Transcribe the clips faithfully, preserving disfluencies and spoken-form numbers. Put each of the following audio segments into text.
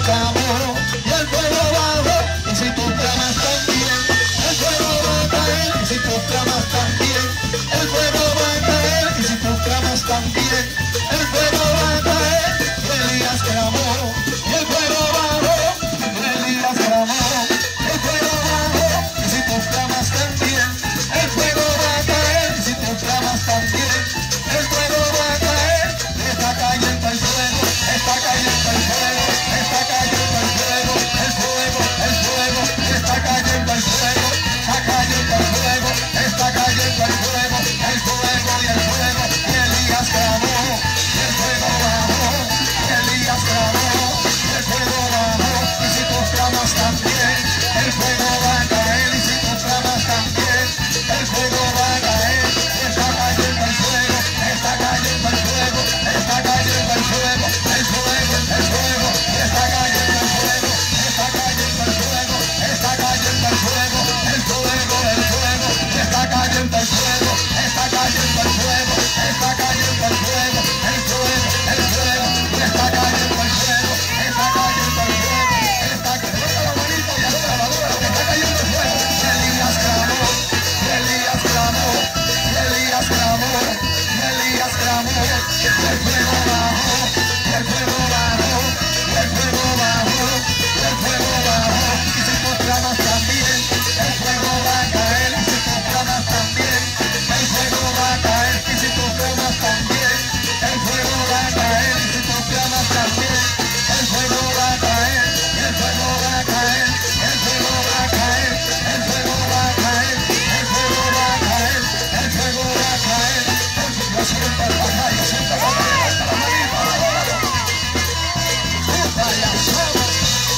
clamó y el fuego bajó. Y si tú clamas también, el fuego va a caer. Y si tú clamas también, el fuego va a caer. Y si tú clamas también, el fuego va a caer. Y Elías clamó y el fuego bajó. Y Elías clamó y el fuego bajó. Y si tú clamas también, el fuego va a caer. Y si tú clamas también, el fuego va a caer. Está cayendo el fuego, está cayendo el fuego, está cayendo el fuego, el fuego, el fuego, está cayendo el fuego, está cayendo el fuego, está cayendo el fuego, el fuego y el fuego. Y Elías clamó, y el fuego bajó, y Elías clamó, y el fuego bajó. Y si tú clamas también, el fuego va a caer. Y si tú clamas también, el fuego va a caer. Está cayendo el fuego, está cayendo el fuego, está cayendo el fuego, el fuego, el fuego, está cayendo el fuego, está cayendo el fuego, está cayendo el fuego, el fuego, el fuego, está cayendo el fuego, está cayendo el fuego, está cayendo el fuego, el fuego, el fuego, está cayendo el fuego, está cayendo el fuego, está cayendo la manita y adora, adora, que está cayendo el fuego. Elías clamó, Elías clamó, Elías clamó, Elías clamó, el fuego bajó, el fuego bajó, el fuego bajó, el fuego bajó. Y si tú clamas también, el fuego va a caer. Y si tú clamas también, el fuego va a caer. Y si tú clamas también, el fuego va a caer. Y si tú clamas también, el fuego va a caer. El fuego va a caer, el fuego va a caer, el fuego va a caer, el fuego va a caer, el fuego va a caer. Yo siento el papá, yo siento el papá, hasta la manita, adóralo. Vaya, somos.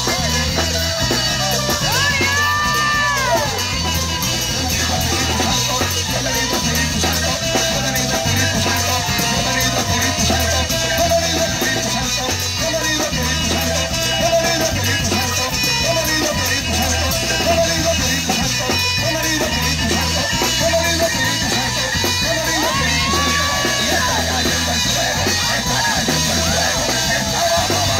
Bienvenido Espíritu Santo, bienvenido Espíritu Santo, bienvenido Espíritu Santo, bienvenido Espíritu Santo, bienvenido Espíritu Santo, bienvenido Espíritu Santo, bienvenido Espíritu Santo, bienvenido Espíritu Santo, bienvenido Espíritu Santo, bienvenido Espíritu Santo, bienvenido Espíritu Santo. Y está cayendo el fuego, está cayendo el fuego, está abajo.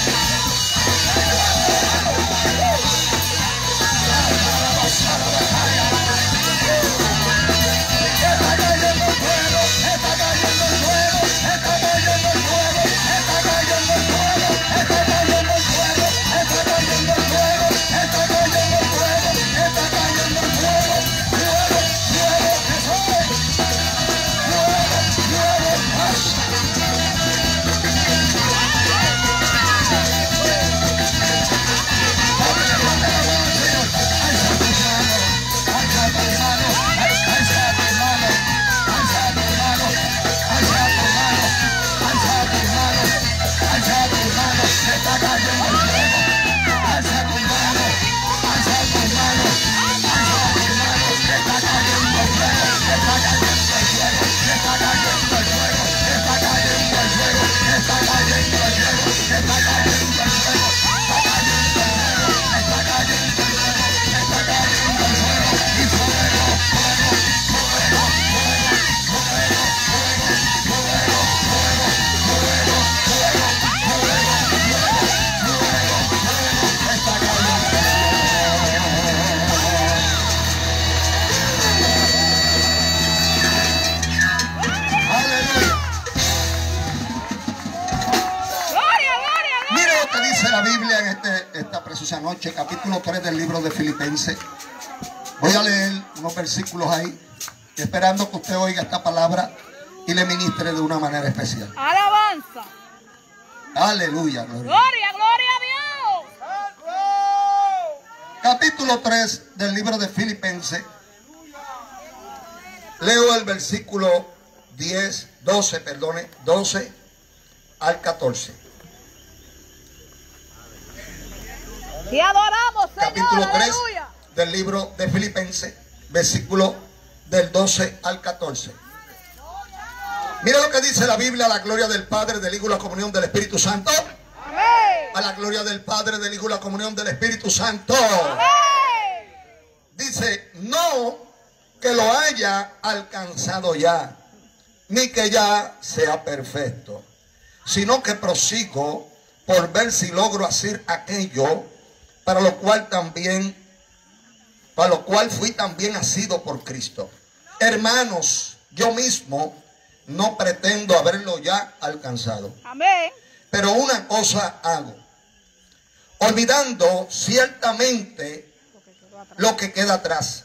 Está cayendo el fuego, está cayendo el fuego, está cayendo el fuego, está cayendo el fuego, está cayendo el fuego, está cayendo el fuego, está cayendo el fuego, está cayendo el fuego, fuego, fuego, eso es, fuego, fuego, está cayendo el fuego, alza tu mano, alza tu mano, alza tu mano, está cayendo el fuego, está cayendo el fuego, está cayendo el fuego, está cayendo el fuego, está cayendo el fuego, está cayendo el fuego, está cayendo el fuego, está cayendo el fuego, está cayendo el fuego, y fuego, fuego, fuego, fuego, fuego, fuego, fuego, fuego, fuego, fuego, la Biblia en este, esta preciosa noche, capítulo tres del libro de Filipenses. Voy a leer unos versículos ahí, esperando que usted oiga esta palabra y le ministre de una manera especial. Alabanza. Aleluya, gloria. Gloria, gloria a Dios. Capítulo tres del libro de Filipenses. Leo el versículo diez, doce, perdone, doce al catorce. Y adoramos, Señor, Capítulo tres aleluya. del libro de Filipenses, versículo del doce al catorce. Mira lo que dice la Biblia: a la gloria del Padre, del Hijo y la comunión del Espíritu Santo. Amén. A la gloria del Padre, del Hijo y la comunión del Espíritu Santo. Amén. Dice: no que lo haya alcanzado ya, ni que ya sea perfecto, sino que prosigo por ver si logro hacer aquello para lo cual también, para lo cual fui también asido por Cristo. Hermanos, yo mismo no pretendo haberlo ya alcanzado. Amén. Pero una cosa hago, olvidando ciertamente lo que queda atrás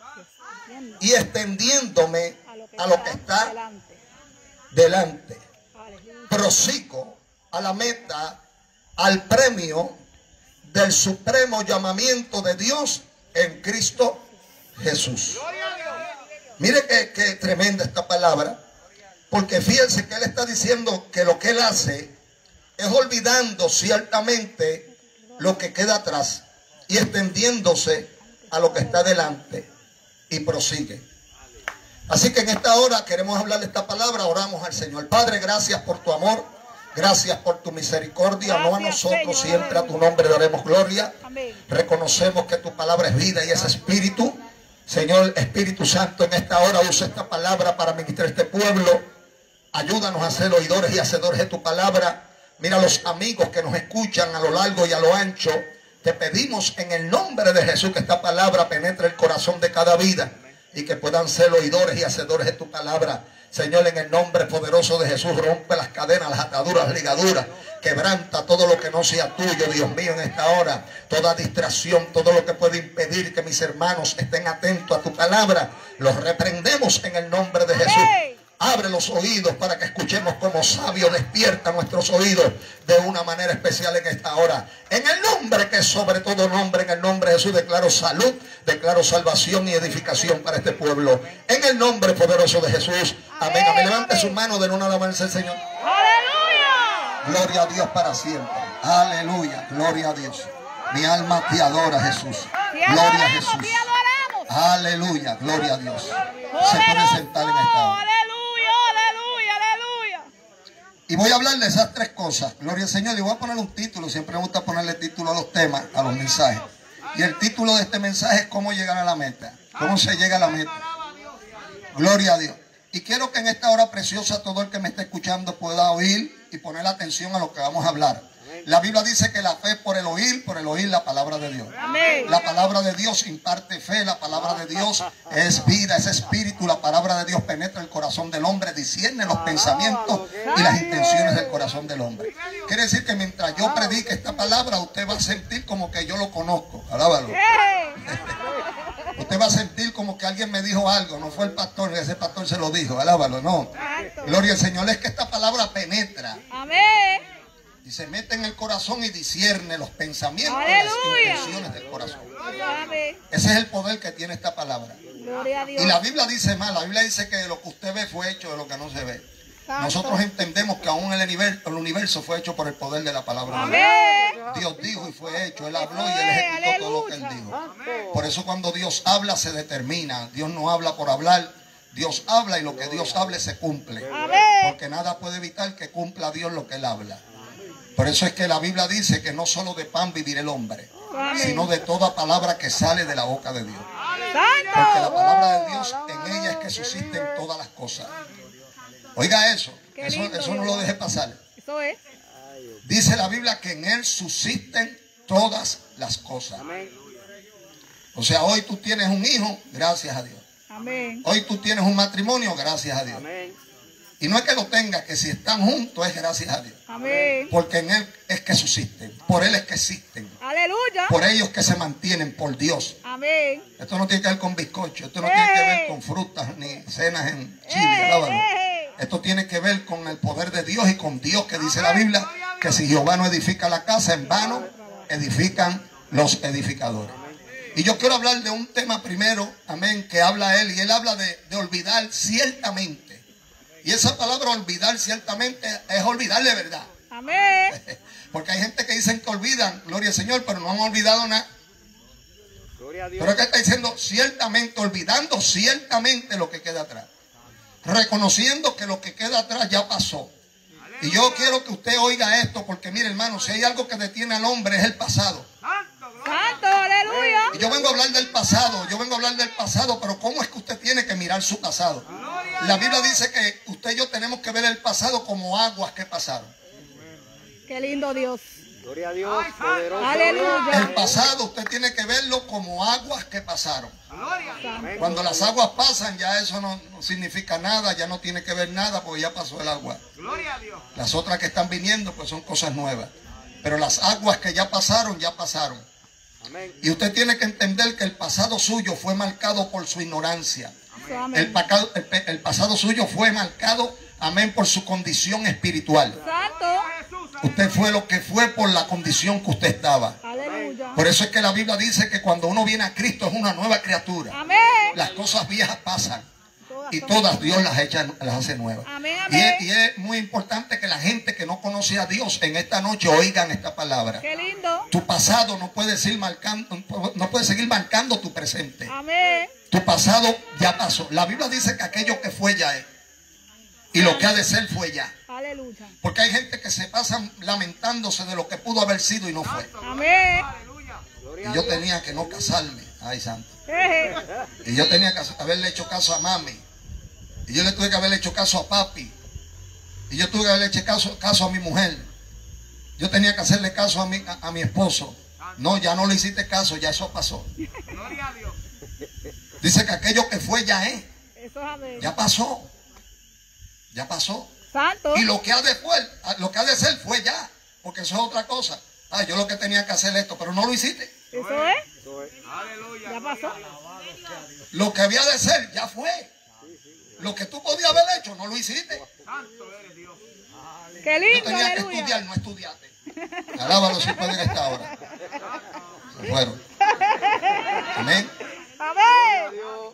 y extendiéndome a lo que está delante. Prosigo a la meta, al premio del supremo llamamiento de Dios en Cristo Jesús. Mire que, que tremenda esta palabra, porque fíjense que él está diciendo que lo que él hace es olvidando ciertamente lo que queda atrás y extendiéndose a lo que está delante, y prosigue. Así que en esta hora queremos hablar de esta palabra. Oramos al Señor. Padre, gracias por tu amor, gracias por tu misericordia. Gracias, no a nosotros, Señor, siempre a tu nombre daremos gloria. Amén. Reconocemos que tu palabra es vida y es espíritu. Señor Espíritu Santo, en esta hora usa esta palabra para ministrar a este pueblo. Ayúdanos a ser oidores y hacedores de tu palabra. Mira a los amigos que nos escuchan a lo largo y a lo ancho. Te pedimos en el nombre de Jesús que esta palabra penetre el corazón de cada vida y que puedan ser oidores y hacedores de tu palabra. Señor, en el nombre poderoso de Jesús, rompe las cadenas, las ataduras, las ligaduras. Quebranta todo lo que no sea tuyo, Dios mío, en esta hora. Toda distracción, todo lo que puede impedir que mis hermanos estén atentos a tu palabra, los reprendemos en el nombre de Jesús. Abre los oídos para que escuchemos como sabio. Despierta nuestros oídos de una manera especial en esta hora. En el nombre que es sobre todo nombre, en el nombre de Jesús declaro salud, declaro salvación y edificación para este pueblo. En el nombre poderoso de Jesús. Amén. Amén. Levante su mano de una alabanza al Señor. ¡Aleluya! Gloria a Dios para siempre. Aleluya. Gloria a Dios. Mi alma te adora, Jesús. Gloria a Jesús. Aleluya. Gloria a Dios. Se puede sentar en esta hora. Y voy a hablar de esas tres cosas. Gloria al Señor. Y voy a poner un título. Siempre me gusta ponerle título a los temas, a los mensajes. Y el título de este mensaje es cómo llegar a la meta. Cómo se llega a la meta. Gloria a Dios. Y quiero que en esta hora preciosa todo el que me esté escuchando pueda oír y poner atención a lo que vamos a hablar. La Biblia dice que la fe es por el oír, por el oír la palabra de Dios. Amén. La palabra de Dios imparte fe, la palabra de Dios es vida, es espíritu. La palabra de Dios penetra el corazón del hombre, discierne los pensamientos y las intenciones del corazón del hombre. Quiere decir que mientras yo predique esta palabra, usted va a sentir como que yo lo conozco. Alábalo. Usted va a sentir como que alguien me dijo algo. No fue el pastor, ese pastor se lo dijo. Alábalo, no. Gloria al Señor. Es que esta palabra penetra. Amén. Y se mete en el corazón y discierne los pensamientos y las intenciones del corazón. Ese es el poder que tiene esta palabra. Y la Biblia dice más, la Biblia dice que lo que usted ve fue hecho de lo que no se ve. Nosotros entendemos que aún el universo, el universo fue hecho por el poder de la palabra de Dios. Dios dijo y fue hecho, Él habló y Él ejecutó todo lo que Él dijo. Por eso cuando Dios habla se determina. Dios no habla por hablar, Dios habla y lo que Dios hable se cumple. Porque nada puede evitar que cumpla Dios lo que Él habla. Por eso es que la Biblia dice que no solo de pan vivirá el hombre, sino de toda palabra que sale de la boca de Dios. Porque la palabra de Dios, en ella es que subsisten todas las cosas. Oiga eso, eso, eso no lo deje pasar. Dice la Biblia que en Él subsisten todas las cosas. O sea, hoy tú tienes un hijo, gracias a Dios. Hoy tú tienes un matrimonio, gracias a Dios. Y no es que lo tenga, que si están juntos es gracias a Dios. Amén. Porque en Él es que subsisten. Por Él es que existen. Aleluya. Por ellos que se mantienen, por Dios. Amén. Esto no tiene que ver con bizcocho. Esto no ¡Eh! Tiene que ver con frutas ni cenas en Chile. ¡Eh! Esto tiene que ver con el poder de Dios y con Dios, que dice la Biblia que si Jehová no edifica la casa, en vano edifican los edificadores. Y yo quiero hablar de un tema primero, amén, que habla Él. Y Él habla de, de olvidar ciertamente. Y esa palabra olvidar ciertamente es olvidar de verdad. Amén. Porque hay gente que dicen que olvidan, gloria al Señor, pero no han olvidado nada. Gloria a Dios. Pero es que está diciendo ciertamente, olvidando ciertamente lo que queda atrás. Reconociendo que lo que queda atrás ya pasó. Aleluya. Y yo quiero que usted oiga esto, porque mire hermano, si hay algo que detiene al hombre es el pasado. Santo, aleluya. Y yo vengo a hablar del pasado, yo vengo a hablar del pasado, pero ¿cómo es que usted tiene que mirar su pasado? La Biblia dice que usted y yo tenemos que ver el pasado como aguas que pasaron. Qué lindo Dios. Gloria a Dios, poderoso. Aleluya. El pasado usted tiene que verlo como aguas que pasaron. Amén. Cuando las aguas pasan, ya eso no, no significa nada, ya no tiene que ver nada porque ya pasó el agua. Gloria a Dios. Las otras que están viniendo pues son cosas nuevas. Pero las aguas que ya pasaron, ya pasaron. Amén. Y usted tiene que entender que el pasado suyo fue marcado por su ignorancia. Amén. El, pacado- el pe- el pasado suyo fue marcado, amén, por su condición espiritual. Santo. Usted fue lo que fue por la condición que usted estaba. Aleluya. Por eso es que la Biblia dice que cuando uno viene a Cristo es una nueva criatura. Amén. Las cosas viejas pasan Todas y son- todas Dios las, echa, las hace nuevas. Amén, Y es, amén. y es muy importante que la gente que no conoce a Dios en esta noche oigan esta palabra. Qué lindo. Tu pasado no puede, seguir marcando, no puede seguir marcando tu presente. Amén. Tu pasado ya pasó. La Biblia dice que aquello que fue ya es. Y lo que ha de ser fue ya. Aleluya. Porque hay gente que se pasa lamentándose de lo que pudo haber sido y no fue. Amén. Gloria Y a yo Dios. tenía que no casarme. Ay, santo. Jeje. Y yo tenía que haberle hecho caso a mami. Y yo le tuve que haberle hecho caso a papi. Y yo tuve que haberle hecho caso, caso a mi mujer. Yo tenía que hacerle caso a mi, a, a mi esposo. No, ya no le hiciste caso, ya eso pasó. Gloria a Dios. Dice que aquello que fue ya es. Eso es amén. Ya pasó. Ya pasó. Santo. Y lo que ha de fue, lo que ha de ser fue ya. Porque eso es otra cosa. Ah, yo lo que tenía que hacer esto, pero no lo hiciste. Eso es. Eso es. Aleluya. Ya pasó. Lo que había de ser ya fue. Lo que tú podías haber hecho, no lo hiciste. Santo eres Dios. Qué Yo lindo. tenía que Aleluya. estudiar, no estudiaste. Alábalo si pueden esta hora. Se fueron. Amén. Amén.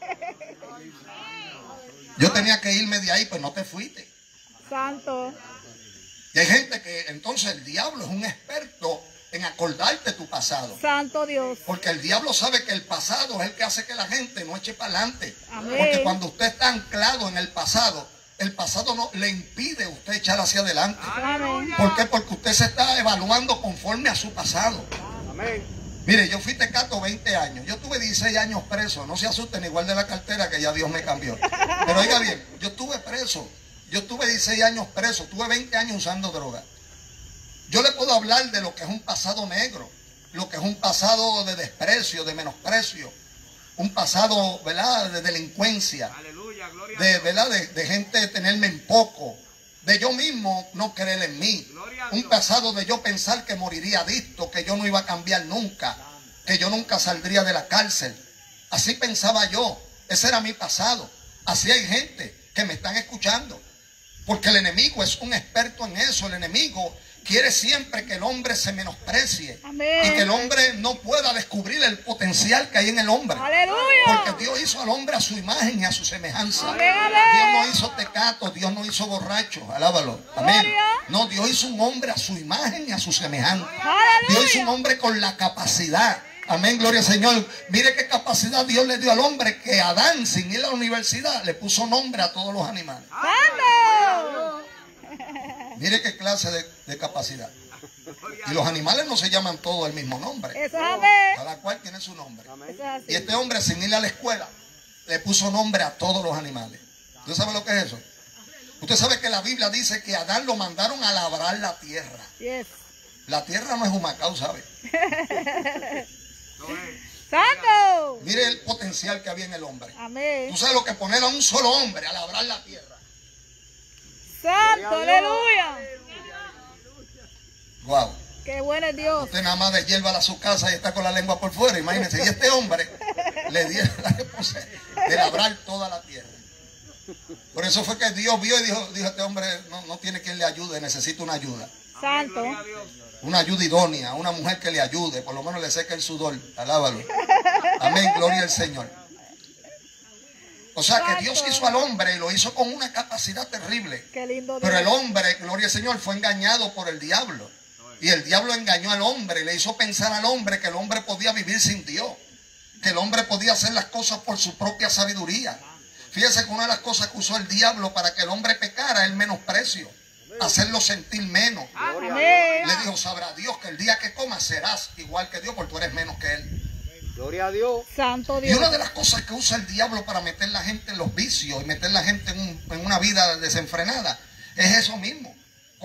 Yo tenía que irme de ahí, pues no te fuiste. Santo. Y hay gente que entonces el diablo es un experto en acordarte tu pasado. Santo Dios. Porque el diablo sabe que el pasado es el que hace que la gente no eche para adelante. Amén. Porque cuando usted está anclado en el pasado, el pasado no le impide a usted echar hacia adelante. Amén. ¿Por qué? Porque usted se está evaluando conforme a su pasado. Amén. Mire, yo fui tecato veinte años. Yo tuve dieciséis años preso. No se asusten, igual de la cartera que ya Dios me cambió. Pero oiga bien, yo estuve preso. Yo tuve dieciséis años preso. Tuve veinte años usando droga. Yo le puedo hablar de lo que es un pasado negro. Lo que es un pasado de desprecio, de menosprecio. Un pasado, ¿verdad?, de delincuencia. Aleluya. Gloria a De, Dios. ¿verdad?, de, de gente tenerme en poco. De yo mismo no creer en mí. Gloria a Un Dios. pasado de yo pensar que moriría adicto, que yo no iba a cambiar nunca, que yo nunca saldría de la cárcel. Así pensaba yo. Ese era mi pasado. Así hay gente que me están escuchando. Porque el enemigo es un experto en eso. El enemigo quiere siempre que el hombre se menosprecie. Amén. Y que el hombre no pueda descubrir el potencial que hay en el hombre. Aleluya. Porque Dios hizo al hombre a su imagen y a su semejanza. Amén, amén. Dios no hizo tecato, Dios no hizo borracho. Alábalo. Amén. Gloria. No, Dios hizo un hombre a su imagen y a su semejanza. Aleluya. Dios hizo un hombre con la capacidad. Amén, gloria al Señor. Mire qué capacidad Dios le dio al hombre, que Adán, sin ir a la universidad, le puso nombre a todos los animales. Santo. Mire qué clase de, de capacidad. Y los animales no se llaman todos el mismo nombre. Eso es amén. Cada cual tiene su nombre. Amén. Eso es así. Y este hombre, sin ir a la escuela, le puso nombre a todos los animales. ¿Usted sabe lo que es eso? Usted sabe que la Biblia dice que a Adán lo mandaron a labrar la tierra. Yes. La tierra no es humacao, ¿sabe? Lo es. Santo. Mire el potencial que había en el hombre. Amén. Tú sabes lo que poner a un solo hombre a labrar la tierra. Santo. Aleluya. Wow. Qué bueno es Dios. Usted nada más de hierba a su casa y está con la lengua por fuera. Imagínense. Y este hombre le dieron la responsabilidad de labrar toda la tierra. Por eso fue que Dios vio y dijo, dijo este hombre no, no tiene quien le ayude, necesita una ayuda. Santo. Gloria a Dios. Una ayuda idónea, una mujer que le ayude, por lo menos le seque el sudor. Alábalo. Amén, gloria al Señor. O sea que Dios hizo al hombre y lo hizo con una capacidad terrible. Qué lindo Dios. Pero el hombre, gloria al Señor, fue engañado por el diablo. Y el diablo engañó al hombre y le hizo pensar al hombre que el hombre podía vivir sin Dios. Que el hombre podía hacer las cosas por su propia sabiduría. Fíjese que una de las cosas que usó el diablo para que el hombre pecara es el menosprecio. Hacerlo sentir menos. Amén. Le dijo, sabrá Dios que el día que comas serás igual que Dios porque tú eres menos que Él. Gloria a Dios. Santo Y Dios. una de las cosas que usa el diablo para meter la gente en los vicios y meter la gente en, un- en una vida desenfrenada es eso mismo.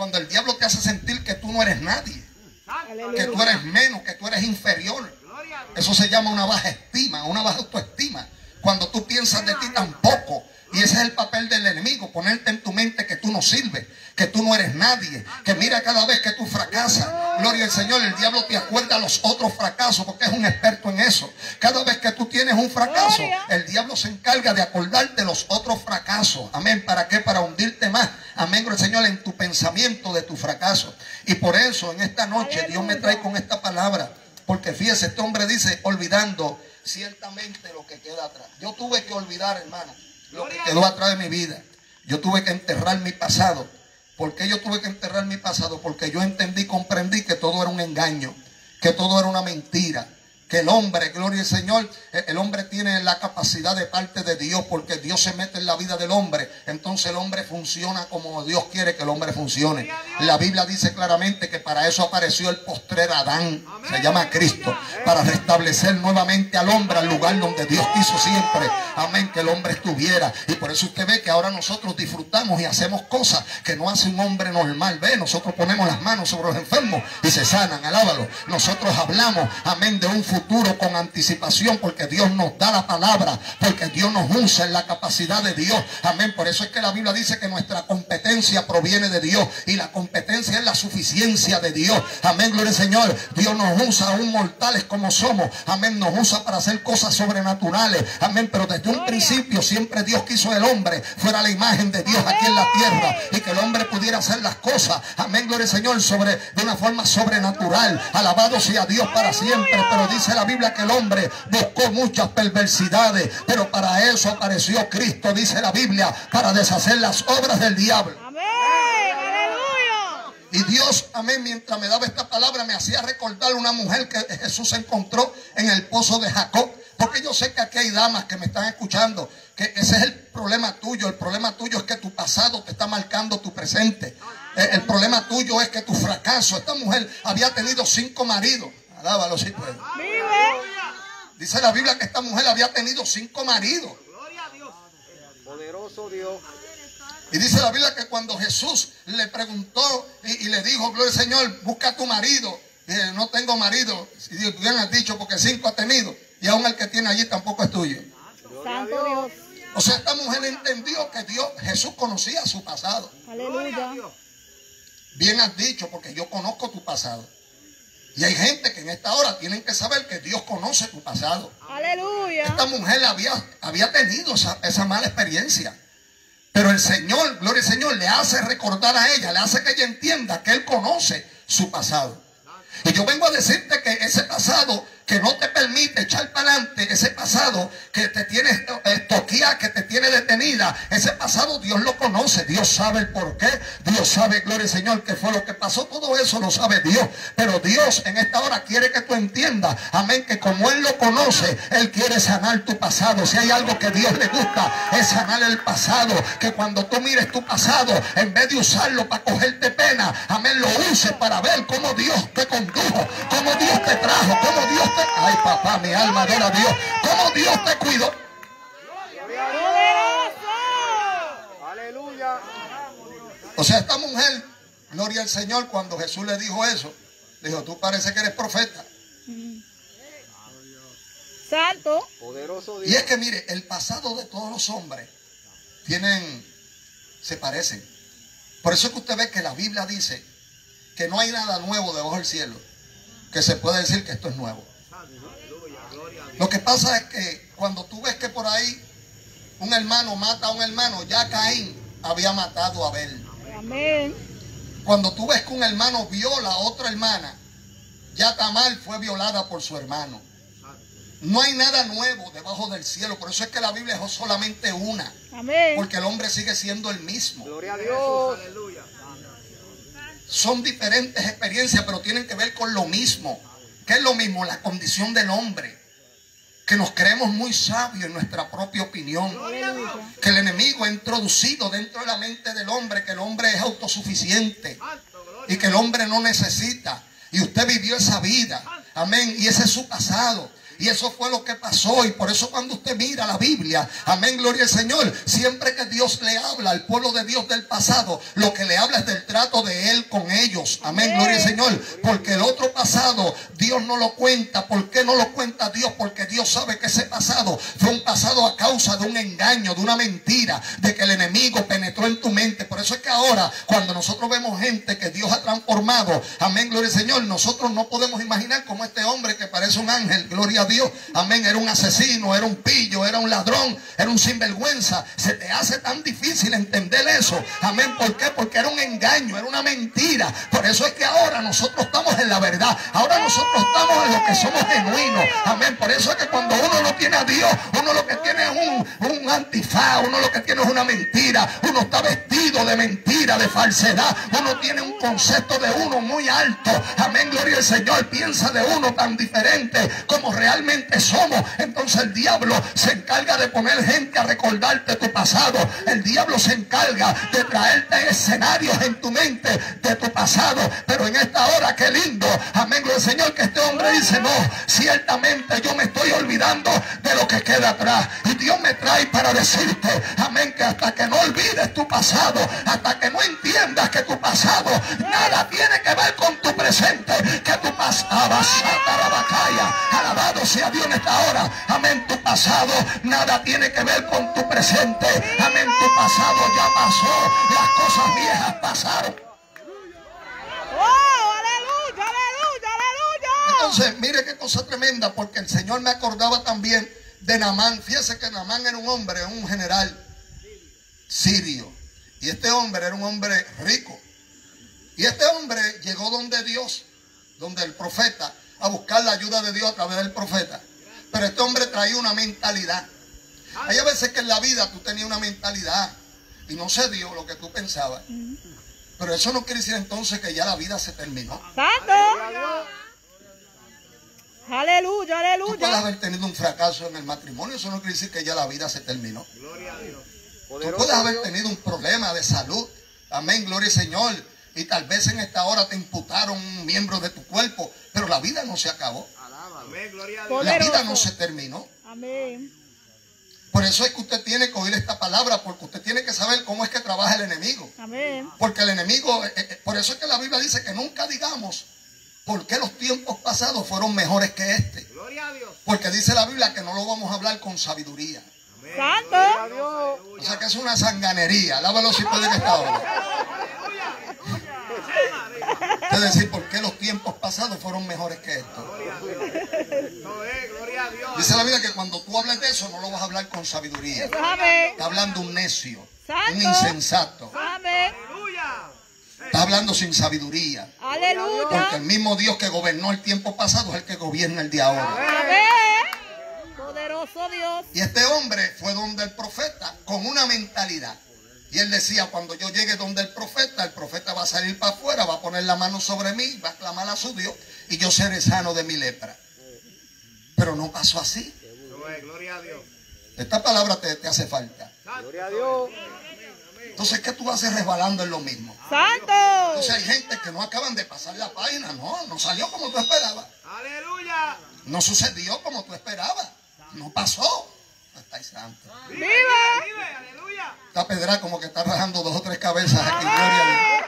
Cuando el diablo te hace sentir que tú no eres nadie, Aleluya. que tú eres menos, que tú eres inferior. Eso se llama una baja estima, una baja autoestima. Cuando tú piensas de ti tan poco. Y ese es el papel del enemigo, ponerte en tu mente que tú no sirves, que tú no eres nadie, que mira cada vez que tú fracasas, gloria al Señor, el diablo te acuerda los otros fracasos porque es un experto en eso. Cada vez que tú tienes un fracaso, el diablo se encarga de acordarte los otros fracasos. Amén. ¿Para qué? Para hundirte más. Amén, gloria al Señor, en tu pensamiento de tu fracaso. Y por eso en esta noche Dios me trae con esta palabra, porque fíjese, este hombre dice, olvidando ciertamente lo que queda atrás. Yo tuve que olvidar, hermano, lo que quedó atrás de mi vida. Yo tuve que enterrar mi pasado. ¿Por qué yo tuve que enterrar mi pasado? Porque yo entendí, comprendí que todo era un engaño, que todo era una mentira, que el hombre, gloria al Señor, el hombre tiene la capacidad de parte de Dios, porque Dios se mete en la vida del hombre. Entonces el hombre funciona como Dios quiere que el hombre funcione. La Biblia dice claramente que para eso apareció el postrer Adán, se llama Cristo, para restablecer nuevamente al hombre al lugar donde Dios quiso siempre, amén, que el hombre estuviera. Y por eso usted ve que ahora nosotros disfrutamos y hacemos cosas que no hace un hombre normal. Ve, nosotros ponemos las manos sobre los enfermos y se sanan, alábalo. Nosotros hablamos, amén, de un futuro con anticipación, porque Dios nos da la palabra, porque Dios nos usa en la capacidad de Dios, amén. Por eso es que la Biblia dice que nuestra competencia proviene de Dios, y la competencia es la suficiencia de Dios, amén, gloria al Señor. Dios nos usa aún mortales como somos, amén, nos usa para hacer cosas sobrenaturales, amén. Pero desde un principio siempre Dios quiso el hombre fuera la imagen de Dios aquí en la tierra, y que el hombre pudiera hacer las cosas, amén, gloria al Señor, sobre, de una forma sobrenatural. Alabado sea Dios para siempre. Pero dice la Biblia que el hombre buscó muchas perversidades, pero para eso apareció Cristo, dice la Biblia, para deshacer las obras del diablo. Amén. Aleluya. Y Dios, amén, mientras me daba esta palabra, me hacía recordar una mujer que Jesús encontró en el pozo de Jacob. Porque yo sé que aquí hay damas que me están escuchando, que ese es el problema tuyo. El problema tuyo es que tu pasado te está marcando tu presente. El problema tuyo es que tu fracaso. Esta mujer había tenido cinco maridos. Alábalo si puede. Vive. Dice la Biblia que esta mujer había tenido cinco maridos. Gloria a Dios. Poderoso Dios. Y dice la Biblia que cuando Jesús le preguntó y, y le dijo, gloria al Señor, busca a tu marido. Dije, no tengo marido. Y dijo, bien has dicho, porque cinco ha tenido. Y aún el que tiene allí tampoco es tuyo. Santo Dios. O sea, esta mujer entendió que Dios, Jesús conocía su pasado. Aleluya. Bien has dicho, porque yo conozco tu pasado. Y hay gente que en esta hora tienen que saber que Dios conoce tu pasado. Aleluya. Esta mujer había, había tenido esa, esa mala experiencia. Pero el Señor, gloria al Señor, le hace recordar a ella, le hace que ella entienda que Él conoce su pasado. Y yo vengo a decirte que ese pasado que no te permite echar para adelante, ese pasado que te tiene estoqueada, que te tiene detenida, ese pasado Dios lo conoce, Dios sabe el por qué, Dios sabe, gloria al Señor, qué fue lo que pasó, todo eso lo sabe Dios. Pero Dios en esta hora quiere que tú entiendas, amén, que como Él lo conoce, Él quiere sanar tu pasado. Si hay algo que Dios le gusta, es sanar el pasado. Que cuando tú mires tu pasado, en vez de usarlo para cogerte pena, amén, lo uses para ver cómo Dios te condujo, cómo Dios te trajo, cómo Dios te... Ay, papá, mi alma adora a Dios. ¿Cómo Dios te cuidó? Poderoso. Aleluya. O sea, esta mujer, gloria al Señor, cuando Jesús le dijo eso, le dijo, tú parece que eres profeta. Santo. Poderoso Y Dios. es que mire, el pasado de todos los hombres tienen, se parecen. Por eso es que usted ve que la Biblia dice que no hay nada nuevo debajo del cielo que se puede decir que esto es nuevo. Lo que pasa es que cuando tú ves que por ahí un hermano mata a un hermano, ya Caín había matado a Abel. Amén. Cuando tú ves que un hermano viola a otra hermana, ya Tamar fue violada por su hermano. No hay nada nuevo debajo del cielo. Por eso es que la Biblia es solamente una. Amén. Porque el hombre sigue siendo el mismo. Gloria a Dios. Aleluya. Son diferentes experiencias, pero tienen que ver con lo mismo. ¿Qué es lo mismo? La condición del hombre. Que nos creemos muy sabios en nuestra propia opinión. Que el enemigo ha introducido dentro de la mente del hombre que el hombre es autosuficiente y que el hombre no necesita. Y usted vivió esa vida. Amén. Y ese es su pasado. Y eso fue lo que pasó. Y por eso cuando usted mira la Biblia, amén, gloria al Señor, siempre que Dios le habla al pueblo de Dios del pasado, lo que le habla es del trato de Él con ellos. Amén, gloria al Señor. Porque el otro pasado Dios no lo cuenta. ¿Por qué no lo cuenta Dios? Porque Dios sabe que ese pasado fue un pasado a causa de un engaño, de una mentira, de que el enemigo penetró en tu mente. Por eso es que ahora, cuando nosotros vemos gente que Dios ha transformado, amén, gloria al Señor, nosotros no podemos imaginar como este hombre que parece un ángel, gloria a Dios, amén, era un asesino, era un pillo, era un ladrón, era un sinvergüenza. Se te hace tan difícil entender eso, amén. ¿Por qué? Porque era un engaño, era una mentira. Por eso es que ahora nosotros estamos en la verdad, ahora nosotros estamos en lo que somos genuinos, amén. Por eso es que cuando uno no tiene a Dios, uno lo que tiene es un, un antifaz, uno lo que tiene es una mentira, uno está vestido de mentira, de falsedad, uno tiene un concepto de uno muy alto, amén, gloria al Señor, piensa de uno tan diferente como realmente somos. Entonces el diablo se encarga de poner gente a recordarte tu pasado, el diablo se encarga de traerte escenarios en tu mente de tu pasado. Pero en esta hora, qué lindo, amén, gloria al Señor, que este hombre dice: no, ciertamente yo me estoy olvidando de lo que queda atrás, y Dios me trae para decirte, amén, que hasta que no olvides tu pasado, hasta que no entiendas que tu pasado nada tiene que ver con tu presente, que tu pasado, alabado sea Dios en esta hora, amén, tu pasado nada tiene que ver con tu presente, amén, tu pasado ya pasó, las cosas viejas pasaron. ¡Oh, aleluya, aleluya, aleluya! Entonces, mire qué cosa tremenda, porque el Señor me acordaba también de Naamán. Fíjese que Naamán era un hombre, un general sirio, y este hombre era un hombre rico, y este hombre llegó donde Dios, donde el profeta, a buscar la ayuda de Dios a través del profeta. Pero este hombre traía una mentalidad. Hay a veces que en la vida tú tenías una mentalidad y no se dio lo que tú pensabas, pero eso no quiere decir entonces que ya la vida se terminó. ¡Santo! Aleluya, Tú puedes aleluya. haber tenido un fracaso en el matrimonio, eso no quiere decir que ya la vida se terminó. Gloria a Dios. Tú Poderoso puedes haber Dios. tenido un problema de salud, amén, gloria al Señor, y tal vez en esta hora te imputaron un miembro de tu cuerpo, pero la vida no se acabó, Amén, gloria a Dios. Poderoso. la vida no se terminó. Amén. Por eso es que usted tiene que oír esta palabra, porque usted tiene que saber cómo es que trabaja el enemigo. Amén. Porque el enemigo, eh, eh, por eso es que la Biblia dice que nunca digamos por qué los tiempos pasados fueron mejores que este. Gloria a Dios. Porque dice la Biblia que no lo vamos a hablar con sabiduría. Amén. Santo. Gloria a Dios. O sea que es una sanganería. Alábalo si puede que está ahora. Es decir, ¿por qué los tiempos pasados fueron mejores que esto? Gloria a Dios. No es, gloria a Dios. Dice la Biblia que cuando tú hables de eso no lo vas a hablar con sabiduría. Eso es amén. Está hablando un necio, Santo. un insensato. Amén. Aleluya. Está hablando sin sabiduría. Aleluya. Porque el mismo Dios que gobernó el tiempo pasado es el que gobierna el de ahora. Amén. Poderoso Dios. Y este hombre fue donde el profeta con una mentalidad. Y él decía: cuando yo llegue donde el profeta, el profeta va a salir para afuera, va a poner la mano sobre mí, va a clamar a su Dios y yo seré sano de mi lepra. Pero no pasó así. No es, gloria a Dios. Esta palabra te, te hace falta. Gloria a Dios. Entonces, ¿qué tú haces resbalando en lo mismo? Santo. Entonces hay gente que no acaban de pasar la página. No, no salió como tú esperabas. Aleluya. No sucedió como tú esperabas. No pasó. No estáis santos. Vive. Vive, aleluya. Esta pedra como que está rajando dos o tres cabezas aquí. Gloria a Dios.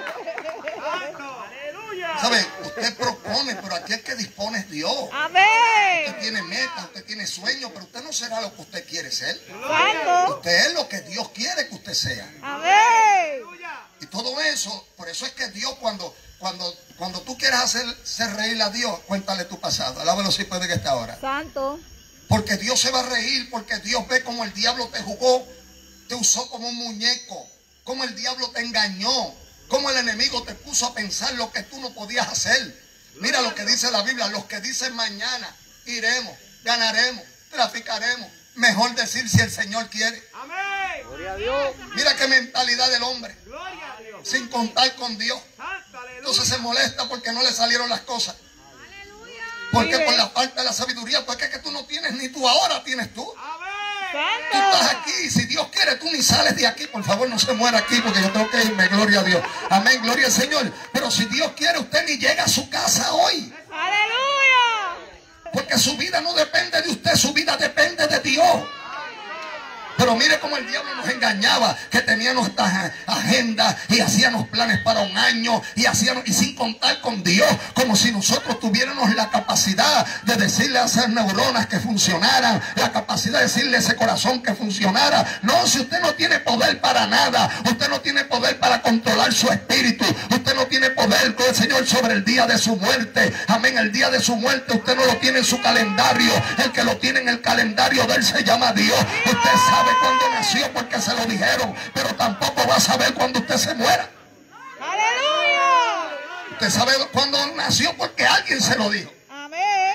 Santo. Aleluya. ¿Sabe? Usted propone, pero aquí el que dispone es Dios. Usted Amén. tiene metas, usted tiene sueños, pero usted no será lo que usted quiere ser. Santo. Usted es lo que Dios quiere que usted sea. Amén. Aleluya. Y todo eso, por eso es que Dios cuando, cuando, cuando tú quieras hacer, hacer reír a Dios, cuéntale tu pasado. Alábalo si puede que está ahora. Santo. Porque Dios se va a reír, porque Dios ve cómo el diablo te jugó, te usó como un muñeco, cómo el diablo te engañó, cómo el enemigo te puso a pensar lo que tú no podías hacer. Mira lo que dice la Biblia: los que dicen mañana iremos, ganaremos, traficaremos. Mejor decir si el Señor quiere. Amén. Gloria a Dios. Mira qué mentalidad del hombre, Gloria a Dios. sin contar con Dios. Santo, aleluya. Entonces se molesta porque no le salieron las cosas. Porque por la falta de la sabiduría, porque es que tú no tienes, ni tú ahora tienes tú. Amén. Tú estás Santo. aquí, si Dios quiere tú ni sales de aquí. Por favor, no se muera aquí porque yo tengo que irme, gloria a Dios. Amén, gloria al Señor. Pero si Dios quiere, usted ni llega a su casa hoy. Aleluya. Porque su vida no depende de usted, su vida depende de Dios. Pero mire cómo el diablo nos engañaba, que teníamos estas agendas y hacíamos planes para un año y hacíamos, y sin contar con Dios, como si nosotros tuviéramos la capacidad de decirle a esas neuronas que funcionaran, la capacidad de decirle a ese corazón que funcionara. No, si usted no tiene poder para nada, usted no tiene poder para controlar su espíritu, usted no tiene poder con el Señor sobre el día de su muerte. Amén, el día de su muerte usted no lo tiene en su calendario, el que lo tiene en el calendario de él se llama Dios. Usted sabe cuándo nació porque se lo dijeron, pero tampoco va a saber cuándo usted se muera. Aleluya. Usted sabe cuándo nació porque alguien se lo dijo. Amén.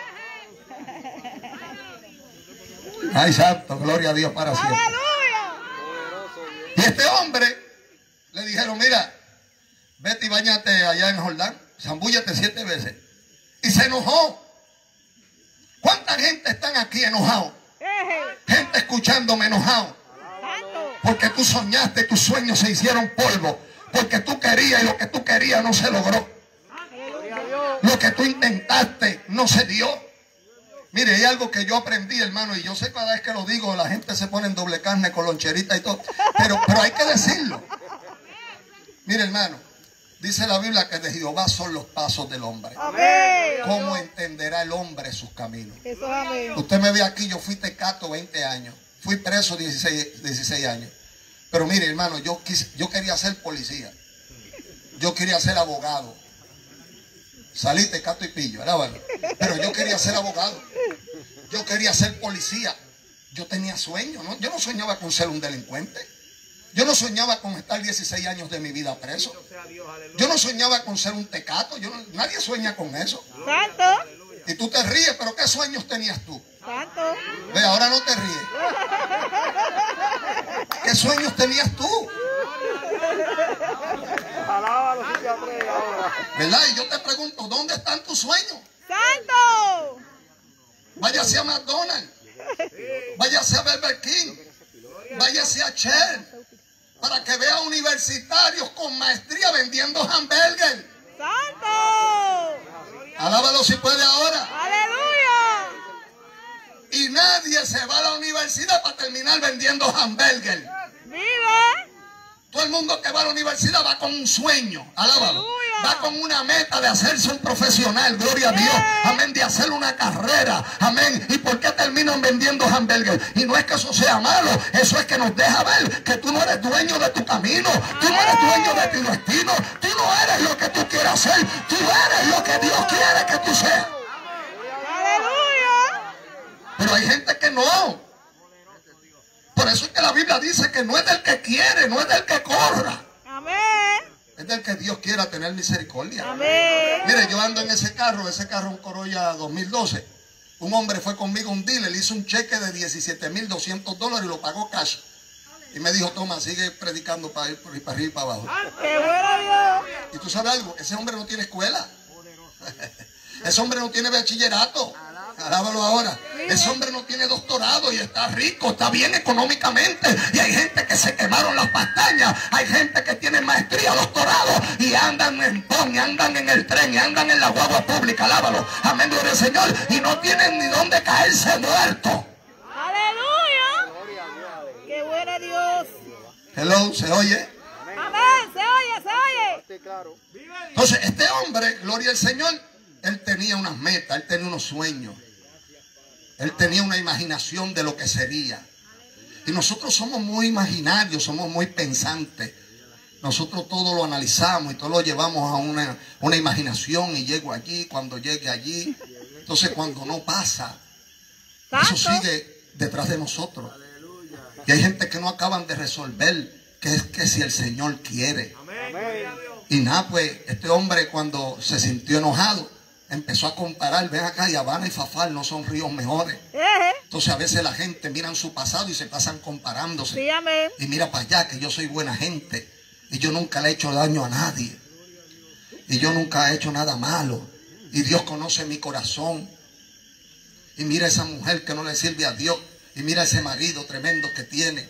Ay, santo, gloria a Dios para siempre. Aleluya. Y este hombre le dijeron, mira, vete y bañate allá en Jordán, zambúllate siete veces. Y se enojó. ¿Cuánta gente están aquí enojados? Gente escuchándome enojado. Santo. Porque tú soñaste, tus sueños se hicieron polvo. Porque tú querías y lo que tú querías no se logró. Lo que tú intentaste no se dio. Mire, hay algo que yo aprendí, hermano, y yo sé cada vez que lo digo, la gente se pone en doble carne con loncherita y todo. Pero, pero hay que decirlo. Mire, hermano, dice la Biblia que de Jehová son los pasos del hombre. Amén. ¿Cómo entenderá el hombre sus caminos? Eso es amén. Usted me ve aquí, yo fui tecato veinte años. Fui preso dieciséis, dieciséis años. Pero mire, hermano, yo, quise, yo quería ser policía. Yo quería ser abogado. Salí tecato y pillo, ¿verdad? Pero yo quería ser abogado. Yo quería ser policía. Yo tenía sueños, ¿no? Yo no soñaba con ser un delincuente. Yo no soñaba con estar dieciséis años de mi vida preso. Yo no soñaba con ser un tecato. Yo no, nadie sueña con eso. Santo. Y tú te ríes, pero ¿qué sueños tenías tú? Santo. Ve, ahora no te ríes. ¿Qué sueños tenías tú? ¿Verdad? Y yo te pregunto, ¿dónde están tus sueños? Santo. Váyase a McDonald's. Váyase a Burger King. Váyase a Shell. Para que vea universitarios con maestría vendiendo hamburgues. Santo. Alábalo si puede ahora. Aleluya. Y nadie se va a la universidad para terminar vendiendo hamburgues. Vive. Todo el mundo que va a la universidad va con un sueño. Alábalo. Aleluya. Va con una meta de hacerse un profesional. Gloria a Dios. Amén. De hacer una carrera. Amén. ¿Y por qué terminan vendiendo hamburgues? Y no es que eso sea malo. Eso es que nos deja ver que tú no eres dueño de tu camino. Tú no eres dueño de tu destino. Tú no eres lo que tú quieras ser. Tú eres lo que Dios quiere que tú seas. Aleluya. Pero hay gente que no. Por eso es que la Biblia dice que no es del que quiere, no es del que corra. Amén. Es del que Dios quiera tener misericordia. Amén. Mire, yo ando en ese carro, ese carro es un Corolla dos mil doce. Un hombre fue conmigo a un dealer, le hizo un cheque de diecisiete mil doscientos dólares y lo pagó cash. Y me dijo, toma, sigue predicando para ir para arriba y para abajo. ¡Qué bueno Dios! Y tú sabes algo, ese hombre no tiene escuela. Ese hombre no tiene bachillerato. Alábalo ahora. Ese hombre no tiene doctorado y está rico, está bien económicamente. Y hay gente que se quemaron las pestañas. Hay gente que tiene maestría, doctorado y andan en pon, y andan en el tren, y andan en la guagua pública. Alábalo. Amén, gloria al Señor. Y no tienen ni dónde caerse muerto. ¡Aleluya! ¡Qué bueno Dios! Hello, ¿se oye? Amén. Se oye, se oye. Entonces, este hombre, gloria al Señor, él tenía unas metas, él tenía unos sueños. Él tenía una imaginación de lo que sería. Y nosotros somos muy imaginarios, somos muy pensantes. Nosotros todo lo analizamos y todo lo llevamos a una, una imaginación y llego allí, cuando llegue allí. Entonces cuando no pasa, eso sigue detrás de nosotros. Y hay gente que no acaban de resolver que es que si el Señor quiere. Y nada, pues este hombre cuando se sintió enojado, empezó a comparar, ven acá, y Habana y Fafal no son ríos mejores. Entonces a veces la gente mira en su pasado y se pasan comparándose. Sí, amén. Y mira para allá que yo soy buena gente. Y yo nunca le he hecho daño a nadie. Y yo nunca he hecho nada malo. Y Dios conoce mi corazón. Y mira esa mujer que no le sirve a Dios. Y mira ese marido tremendo que tiene.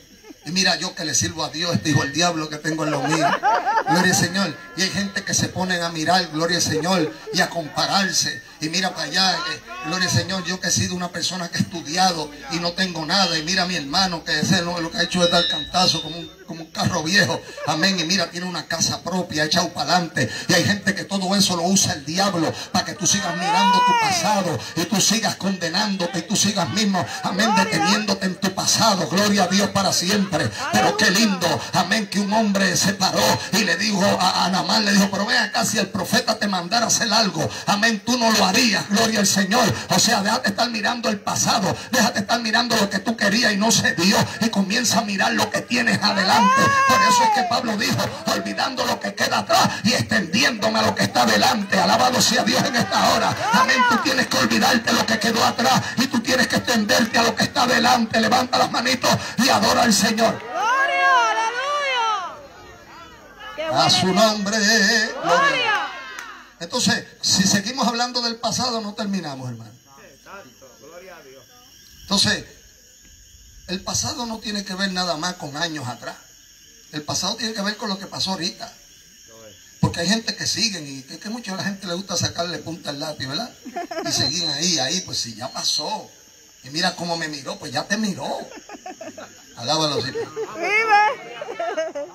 Y mira, yo que le sirvo a Dios, dijo el diablo que tengo en lo mío. Gloria al Señor. Y hay gente que se ponen a mirar, gloria al Señor, y a compararse. Y mira para allá, eh, gloria al Señor, yo que he sido una persona que he estudiado y no tengo nada. Y mira a mi hermano que ese lo, lo que ha hecho es dar cantazo como un, como un carro viejo. Amén. Y mira, tiene una casa propia, echado para adelante. Y hay gente que todo eso lo usa el diablo para que tú sigas mirando tu pasado y tú sigas condenándote y tú sigas mismo, amén, deteniéndote en tu pasado. Gloria a Dios para siempre. Pero qué lindo, amén, que un hombre se paró y le dijo a, a Naamán, le dijo, pero ven acá, si el profeta te mandara a hacer algo, amén, tú no lo harías. Gloria al Señor. O sea, déjate estar mirando el pasado, déjate estar mirando lo que tú querías y no se dio, y comienza a mirar lo que tienes adelante. Por eso es que Pablo dijo, olvidando lo que queda atrás y extendiéndome a lo que está adelante. Alabado sea Dios en esta hora. Amén. Tú tienes que olvidarte lo que quedó atrás y tú tienes que extenderte a lo que está adelante. Levanta las manitos y adora al Señor. Gloria, aleluya. Qué A bueno su Dios. nombre. Gloria. Gloria. Entonces, si seguimos hablando del pasado, no terminamos, hermano. Exacto. Gloria a Dios. Entonces, el pasado no tiene que ver nada más con años atrás. El pasado tiene que ver con lo que pasó ahorita. Porque hay gente que siguen y que, que mucho a la gente le gusta sacarle punta al lápiz, ¿verdad? Y siguen ahí, ahí, pues si ya pasó. Y mira cómo me miró, pues ya te miró. Alábalo, sí. Vive.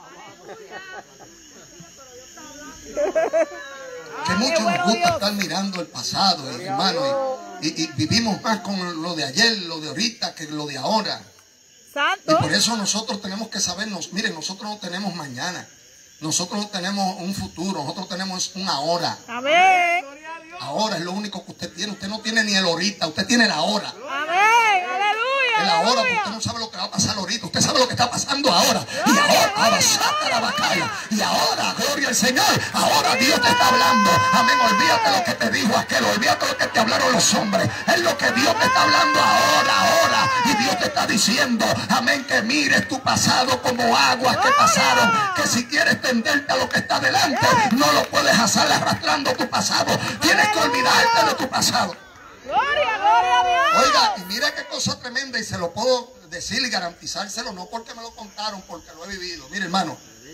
Que mucho Qué bueno nos gusta Dios. estar mirando el pasado, y, hermano. Y, y, y vivimos más con lo de ayer, lo de ahorita, que lo de ahora. Y Santo. por eso nosotros tenemos que sabernos, miren, nosotros no tenemos mañana. Nosotros no tenemos un futuro, nosotros tenemos un ahora. Amén. Gloria a Dios. Ahora es lo único que usted tiene. Usted no tiene ni el ahorita, usted tiene el ahora. Amén. Aleluya. El ahora, porque Aleluya. usted no sabe lo que va a pasar ahorita. Usted sabe lo que está pasando ahora. Y ahora, ahora, saca la bacalla. Y ahora, gloria al Señor. Ahora Dios te está hablando. Amén. Olvídate lo que te dijo aquel. Olvídate lo que te hablaron los hombres. Es lo que Dios te está hablando ahora, ahora. Y Dios te está diciendo, amén, que mires tu pasado como aguas que pasaron. Que si quieres extenderte a lo que está delante, no lo puedes hacer arrastrando tu pasado. Tienes que olvidarte de tu pasado. Gloria, gloria a Dios. Oiga, y mira qué cosa tremenda, y se lo puedo decir y garantizárselo, no porque me lo contaron, porque lo he vivido. Mire, hermano,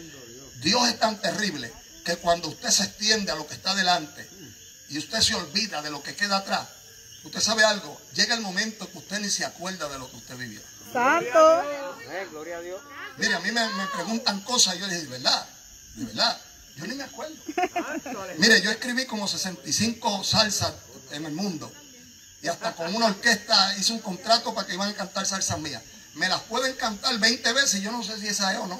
Dios es tan terrible que cuando usted se extiende a lo que está delante y usted se olvida de lo que queda atrás, usted sabe algo, llega el momento que usted ni se acuerda de lo que usted vivió. Santo. Eh, Gloria a Dios. Mire, a mí me, me preguntan cosas y yo les digo, ¿de verdad? ¿De verdad? Yo ni me acuerdo. Mire, yo escribí como sesenta y cinco salsas en el mundo. Y hasta con una orquesta hice un contrato para que iban a cantar salsas mías. Me las pueden cantar veinte veces y yo no sé si esa es o no.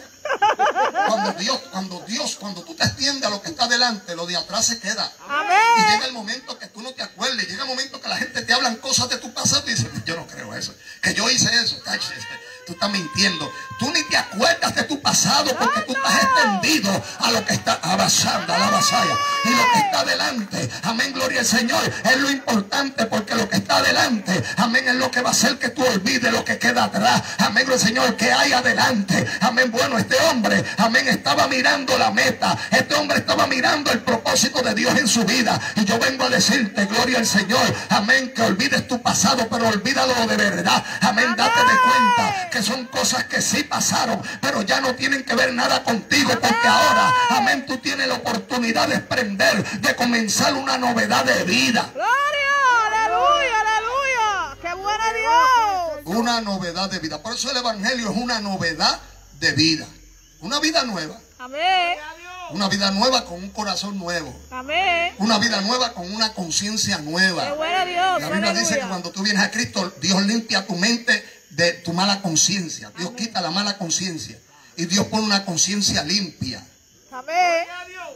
Cuando Dios, cuando Dios, cuando tú te extiendes a lo que está delante, lo de atrás se queda. Y Amén. llega el momento que tú no te acuerdes. Llega el momento que la gente te hablan cosas de tu pasado y dices, yo no creo eso. Que yo hice eso. Tú estás mintiendo. Tú ni te acuerdas de tu pasado porque tú estás extendido a lo que está avanzando, a la vasalla. Y lo que está adelante, amén, gloria al Señor, es lo importante, porque lo que está adelante, amén, es lo que va a hacer que tú olvides lo que queda atrás. Amén, gloria al Señor, que hay adelante. Amén, bueno, este hombre, amén, estaba mirando la meta. Este hombre estaba mirando el propósito de Dios en su vida. Y yo vengo a decirte, gloria al Señor, amén, que olvides tu pasado, pero olvídalo de verdad. Amén, date de cuenta que son cosas que sí pasaron, pero ya no tienen que ver nada contigo, porque ahora, amén, tú tienes la oportunidad de emprender, de comenzar una novedad de vida. Gloria, aleluya, aleluya. Qué bueno Dios. Una novedad de vida. Por eso el evangelio es una novedad de vida. Una vida nueva. Amén. Una vida nueva con un corazón nuevo. Amén. Una vida nueva con una conciencia Qué nueva. bueno Dios. La Biblia dice que Aleluya. cuando tú vienes a Cristo, Dios limpia tu mente de tu mala conciencia. Dios quita la mala conciencia. Y Dios pone una conciencia limpia. Amén.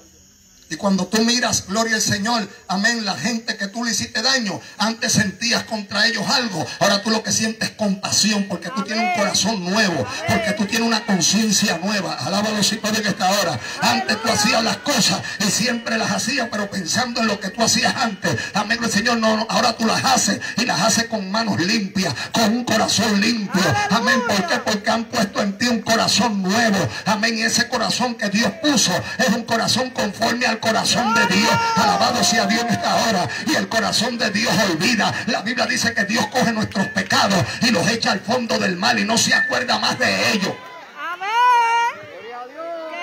Y cuando tú miras, gloria al Señor, amén, la gente que tú le hiciste daño, antes sentías contra ellos algo, ahora tú lo que sientes es compasión, porque tú Amén. tienes un corazón nuevo, Amén. porque tú tienes una conciencia nueva. Alábalo si puede que está ahora. Antes tú hacías las cosas y siempre las hacías, pero pensando en lo que tú hacías antes. Amén, el Señor, no, no, ahora tú las haces y las haces con manos limpias, con un corazón limpio. Aleluya. Amén, ¿por qué? Porque han puesto en ti un corazón nuevo. Amén, y ese corazón que Dios puso es un corazón conforme al corazón de Dios. Alabado sea Dios en esta hora. Y el corazón de Dios olvida. La Biblia dice que Dios coge nuestros pecados y los echa al fondo del mar y no se acuerda más de ellos.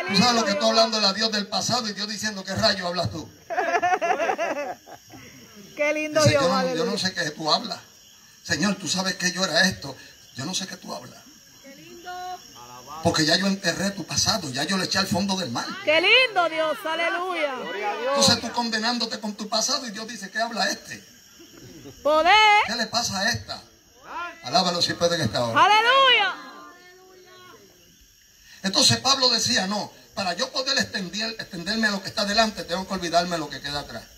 lindo, Tú sabes lo que estoy Jehová. hablando de la Dios del pasado y Dios diciendo, ¿qué rayo hablas tú? Qué lindo, Dice, yo, Jehová. no, yo no aleluya. sé qué tú hablas. Señor, tú sabes que yo era esto. Yo no sé qué tú hablas. Porque ya yo enterré tu pasado, ya yo le eché al fondo del mar. Qué lindo, Dios. Aleluya. Gloria a Dios. Entonces tú condenándote con tu pasado y Dios dice, ¿qué habla este? Poder. ¿Qué le pasa a esta? Alábalo si puede que está ahora. Aleluya. Entonces Pablo decía, no, para yo poder extender, extenderme a lo que está delante, tengo que olvidarme de lo que queda atrás.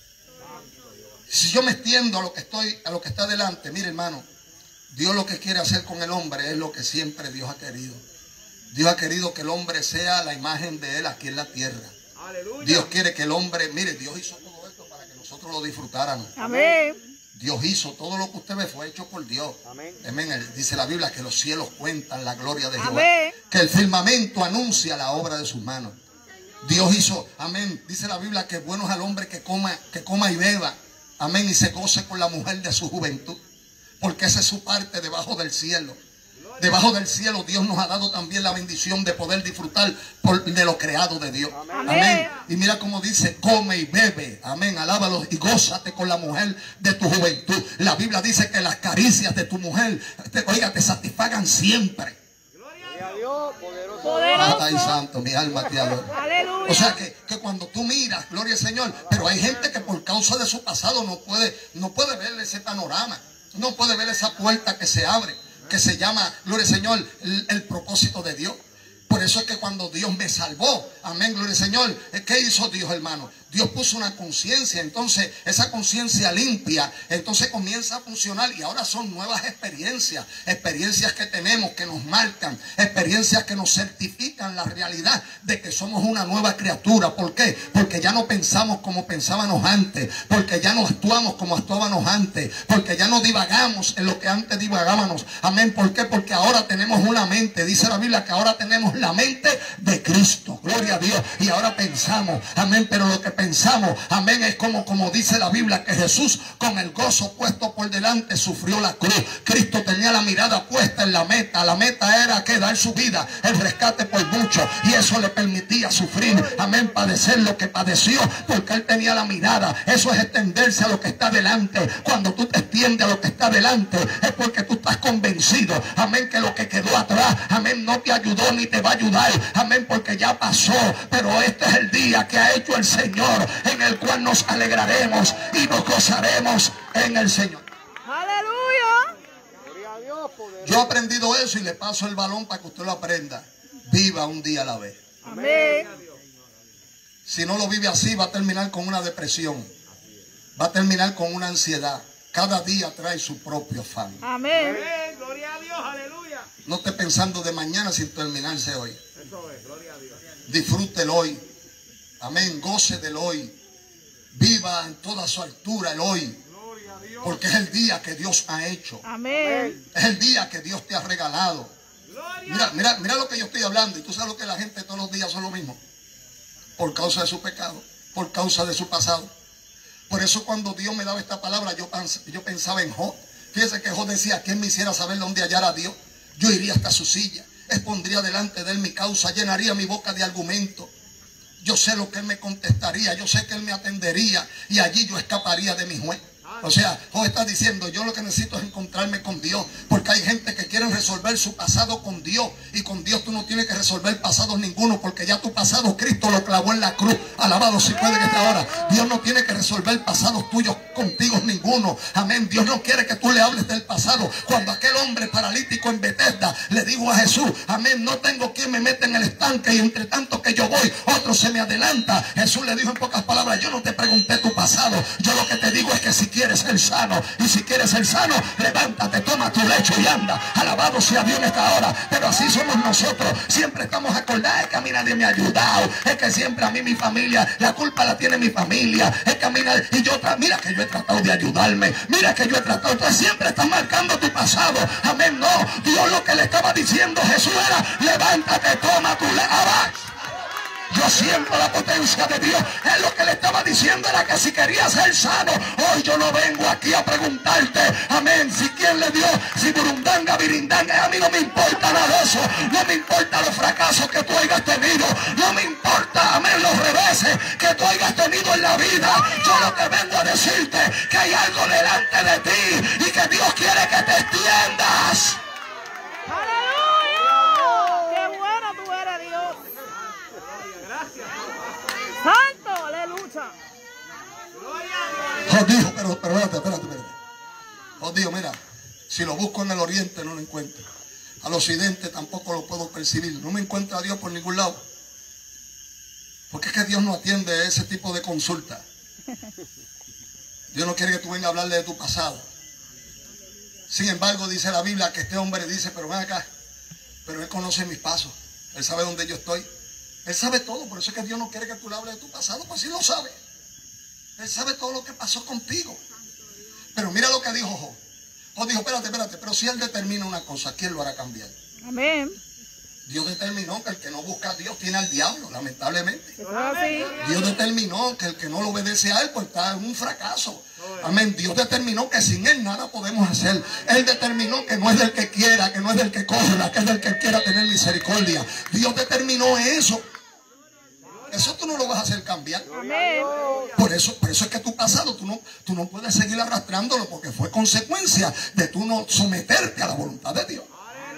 Si yo me extiendo a lo que estoy, a lo que está delante, mire hermano, Dios lo que quiere hacer con el hombre es lo que siempre Dios ha querido. Dios ha querido que el hombre sea la imagen de Él aquí en la tierra. Aleluya. Dios quiere que el hombre, mire, Dios hizo todo esto para que nosotros lo disfrutáramos. Amén. Dios hizo todo lo que usted ve fue hecho por Dios. Amén. Amén. Él- Dice la Biblia que los cielos cuentan la gloria de Jehová. Amén. Que el firmamento anuncia la obra de sus manos. Dios hizo, amén. Dice la Biblia que bueno es al hombre que coma, que coma y beba. Amén. Y se goce con la mujer de su juventud. Porque esa es su parte debajo del cielo. Debajo del cielo Dios nos ha dado también la bendición de poder disfrutar por- de lo creado de Dios. Amén. Amén. Y mira cómo dice, come y bebe. Amén. Alábalo y gózate con la mujer de tu juventud. La Biblia dice que las caricias de tu mujer, te, oiga, te satisfagan siempre. Gloria a Dios. Poderoso. Poderoso. Ay, santo, mi alma te adora. Aleluya. O sea que, que cuando tú miras, gloria al Señor, pero hay gente que por causa de su pasado no puede, no puede ver ese panorama, no puede ver esa puerta que se abre, que se llama, gloria al Señor, el, el propósito de Dios. Por eso es que cuando Dios me salvó, amén, gloria al Señor, ¿qué hizo Dios, hermano? Dios puso una conciencia, entonces esa conciencia limpia, entonces comienza a funcionar y ahora son nuevas experiencias, experiencias que tenemos, que nos marcan, experiencias que nos certifican la realidad de que somos una nueva criatura. ¿Por qué? Porque ya no pensamos como pensábamos antes, porque ya no actuamos como actuábamos antes, porque ya no divagamos en lo que antes divagábamos. Amén. ¿Por qué? Porque ahora tenemos una mente, dice la Biblia que ahora tenemos la mente de Cristo. Gloria a Dios. Y ahora pensamos, amén, pero lo que pensamos, amén, es como, como dice la Biblia, que Jesús con el gozo puesto por delante sufrió la cruz. Cristo tenía la mirada puesta en la meta. La meta era que dar su vida, el rescate por mucho, y eso le permitía sufrir, amén, padecer lo que padeció, porque él tenía la mirada. Eso es extenderse a lo que está delante. Cuando tú te extiendes a lo que está delante, es porque tú estás convencido, amén, que lo que quedó atrás, amén, no te ayudó ni te va a ayudar, amén, porque ya pasó. Pero este es el día que ha hecho el Señor, en el cual nos alegraremos y nos gozaremos en el Señor. Aleluya. Gloria a Dios. Poderoso. Yo he aprendido eso y le paso el balón para que usted lo aprenda. Viva un día a la vez. Amén. Si no lo vive así, va a terminar con una depresión, va a terminar con una ansiedad. Cada día trae su propio afán. Amén. Amén. Gloria a Dios. Aleluya. No esté pensando de mañana sin terminarse hoy. Eso es. Gloria a Dios. Disfrute el hoy. Amén. Goce del hoy. Viva en toda su altura el hoy. Gloria a Dios. Porque es el día que Dios ha hecho. Amén. Es el día que Dios te ha regalado. Gloria. Mira, mira, mira lo que yo estoy hablando. Y tú sabes lo que la gente todos los días son lo mismo. Por causa de su pecado. Por causa de su pasado. Por eso cuando Dios me daba esta palabra, yo, pens yo pensaba en Job. Fíjese que Job decía, ¿quién me hiciera saber dónde hallar a Dios? Yo iría hasta su silla, expondría delante de él mi causa, llenaría mi boca de argumentos. Yo sé lo que él me contestaría, yo sé que él me atendería y allí yo escaparía de mi juez. O sea, Job está diciendo, yo lo que necesito es encontrarme con Dios, porque hay gente que quiere resolver su pasado con Dios, y con Dios tú no tienes que resolver pasados ninguno, porque ya tu pasado Cristo lo clavó en la cruz. Alabado si puede que esté ahora. Dios no tiene que resolver pasados tuyos contigo ninguno. Amén. Dios no quiere que tú le hables del pasado. Cuando aquel hombre paralítico en Betesda le dijo a Jesús, amén, no tengo quien me meta en el estanque, y entre tanto que yo voy, otro se me adelanta. Jesús le dijo en pocas palabras, yo no te pregunté tu pasado, yo lo que te digo es que si quieres ser sano, y si quieres ser sano, levántate, toma tu lecho y anda. Alabado sea Dios en esta hora. Pero así somos nosotros, siempre estamos acordados, es que a mí nadie me ha ayudado, es que siempre a mí mi familia, la culpa la tiene mi familia, es que a mí nadie, y yo, mira que yo he tratado de ayudarme, mira que yo he tratado, entonces siempre estás marcando tu pasado. Amén. No, Dios lo que le estaba diciendo a Jesús era, levántate, toma tu lecho. Yo siento la potencia de Dios. Él lo que le estaba diciendo era que si quería ser sano, hoy yo no vengo aquí a preguntarte, amén, si quién le dio, si burundanga, birindanga. A mí no me importa nada de eso. No me importa los fracasos que tú hayas tenido. No me importa veces que tú hayas tenido en la vida, yo lo que vengo a decirte que hay algo delante de ti y que Dios quiere que te extiendas. ¡Aleluya! ¡Qué bueno tú eres, Dios! ¡Santo! ¡Aleluya! Dios dijo, pero, pero espérate, espérate, espérate. Dios dijo, mira, si lo busco en el oriente no lo encuentro. Al occidente tampoco lo puedo percibir. No me encuentro a Dios por ningún lado. Porque es que Dios no atiende ese tipo de consulta. Dios no quiere que tú vengas a hablarle de tu pasado. Sin embargo, dice la Biblia que este hombre dice, pero ven acá, pero Él conoce mis pasos. Él sabe dónde yo estoy. Él sabe todo. Por eso es que Dios no quiere que tú le hables de tu pasado, pues sí lo sabe. Él sabe todo lo que pasó contigo. Pero mira lo que dijo Job. Job dijo, espérate, espérate, pero si Él determina una cosa, ¿quién lo hará cambiar? Amén. Dios determinó que el que no busca a Dios tiene al diablo, lamentablemente. Eso es así. Dios determinó que el que no lo obedece a Él, pues está en un fracaso. Amén. Dios determinó que sin Él nada podemos hacer. Él determinó que no es del que quiera, que no es del que corra, que es del que quiera tener misericordia. Dios determinó eso. Eso tú no lo vas a hacer cambiar. Amén. Por eso, por eso es que tu pasado tú no, tú no puedes seguir arrastrándolo, porque fue consecuencia de tú no someterte a la voluntad de Dios.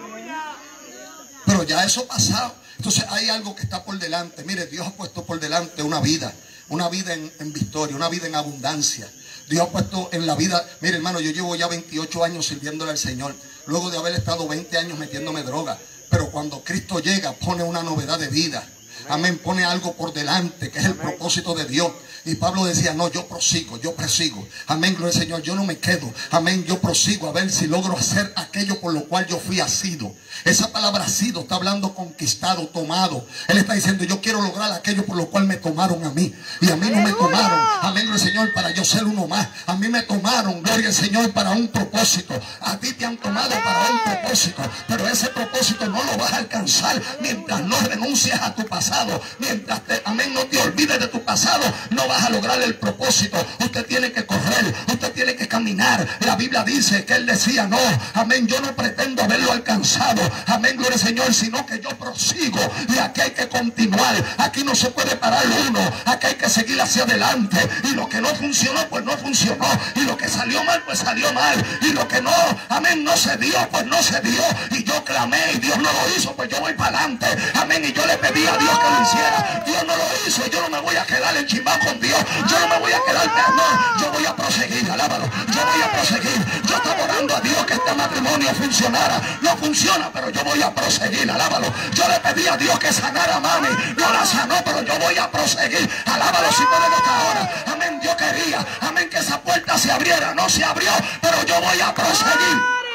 Pero ya eso ha pasado. Entonces hay algo que está por delante. Mire, Dios ha puesto por delante una vida. Una vida en, en victoria, una vida en abundancia. Dios ha puesto en la vida. Mire, hermano, yo llevo ya veintiocho años sirviéndole al Señor. Luego de haber estado veinte años metiéndome droga. Pero cuando Cristo llega, pone una novedad de vida. Amén, pone algo por delante, que es el propósito de Dios. Y Pablo decía, no, yo prosigo, yo prosigo. Amén, gloria al Señor, yo no me quedo. Amén, yo prosigo a ver si logro hacer aquello por lo cual yo fui asido. Esa palabra asido está hablando conquistado, tomado. Él está diciendo, yo quiero lograr aquello por lo cual me tomaron a mí. Y a mí no me tomaron, amén, gloria al Señor, para yo ser uno más. A mí me tomaron, gloria al Señor, para un propósito. A ti te han tomado para un propósito. Pero ese propósito no lo vas a alcanzar mientras no renuncias a tu pasado. Mientras, te, amén, no te olvides de tu pasado, no vas a lograr el propósito. Usted tiene que correr, usted tiene que caminar. La Biblia dice que Él decía, no, amén, yo no pretendo haberlo alcanzado, amén, gloria al Señor, sino que yo prosigo. Y aquí hay que continuar, aquí no se puede parar uno, aquí hay que seguir hacia adelante. Y lo que no funcionó, pues no funcionó. Y lo que salió mal, pues salió mal. Y lo que no, amén, no se dio, pues no se dio. Y yo clamé y Dios no lo hizo, pues yo voy para adelante, amén. Y yo le pedí a Dios que lo hiciera. Dios no lo hizo, yo no me voy a quedar enchimbado con Dios. Yo no me voy a quedar, no, yo voy a proseguir, alábalo. Yo voy a proseguir. Yo estaba orando a Dios que este matrimonio funcionara. No funciona, pero yo voy a proseguir, alábalo. Yo le pedí a Dios que sanara a mami. No la sanó, pero yo voy a proseguir. Alábalo si podemos hasta ahora. Amén, yo quería, amén, que esa puerta se abriera. No se abrió, pero yo voy a proseguir.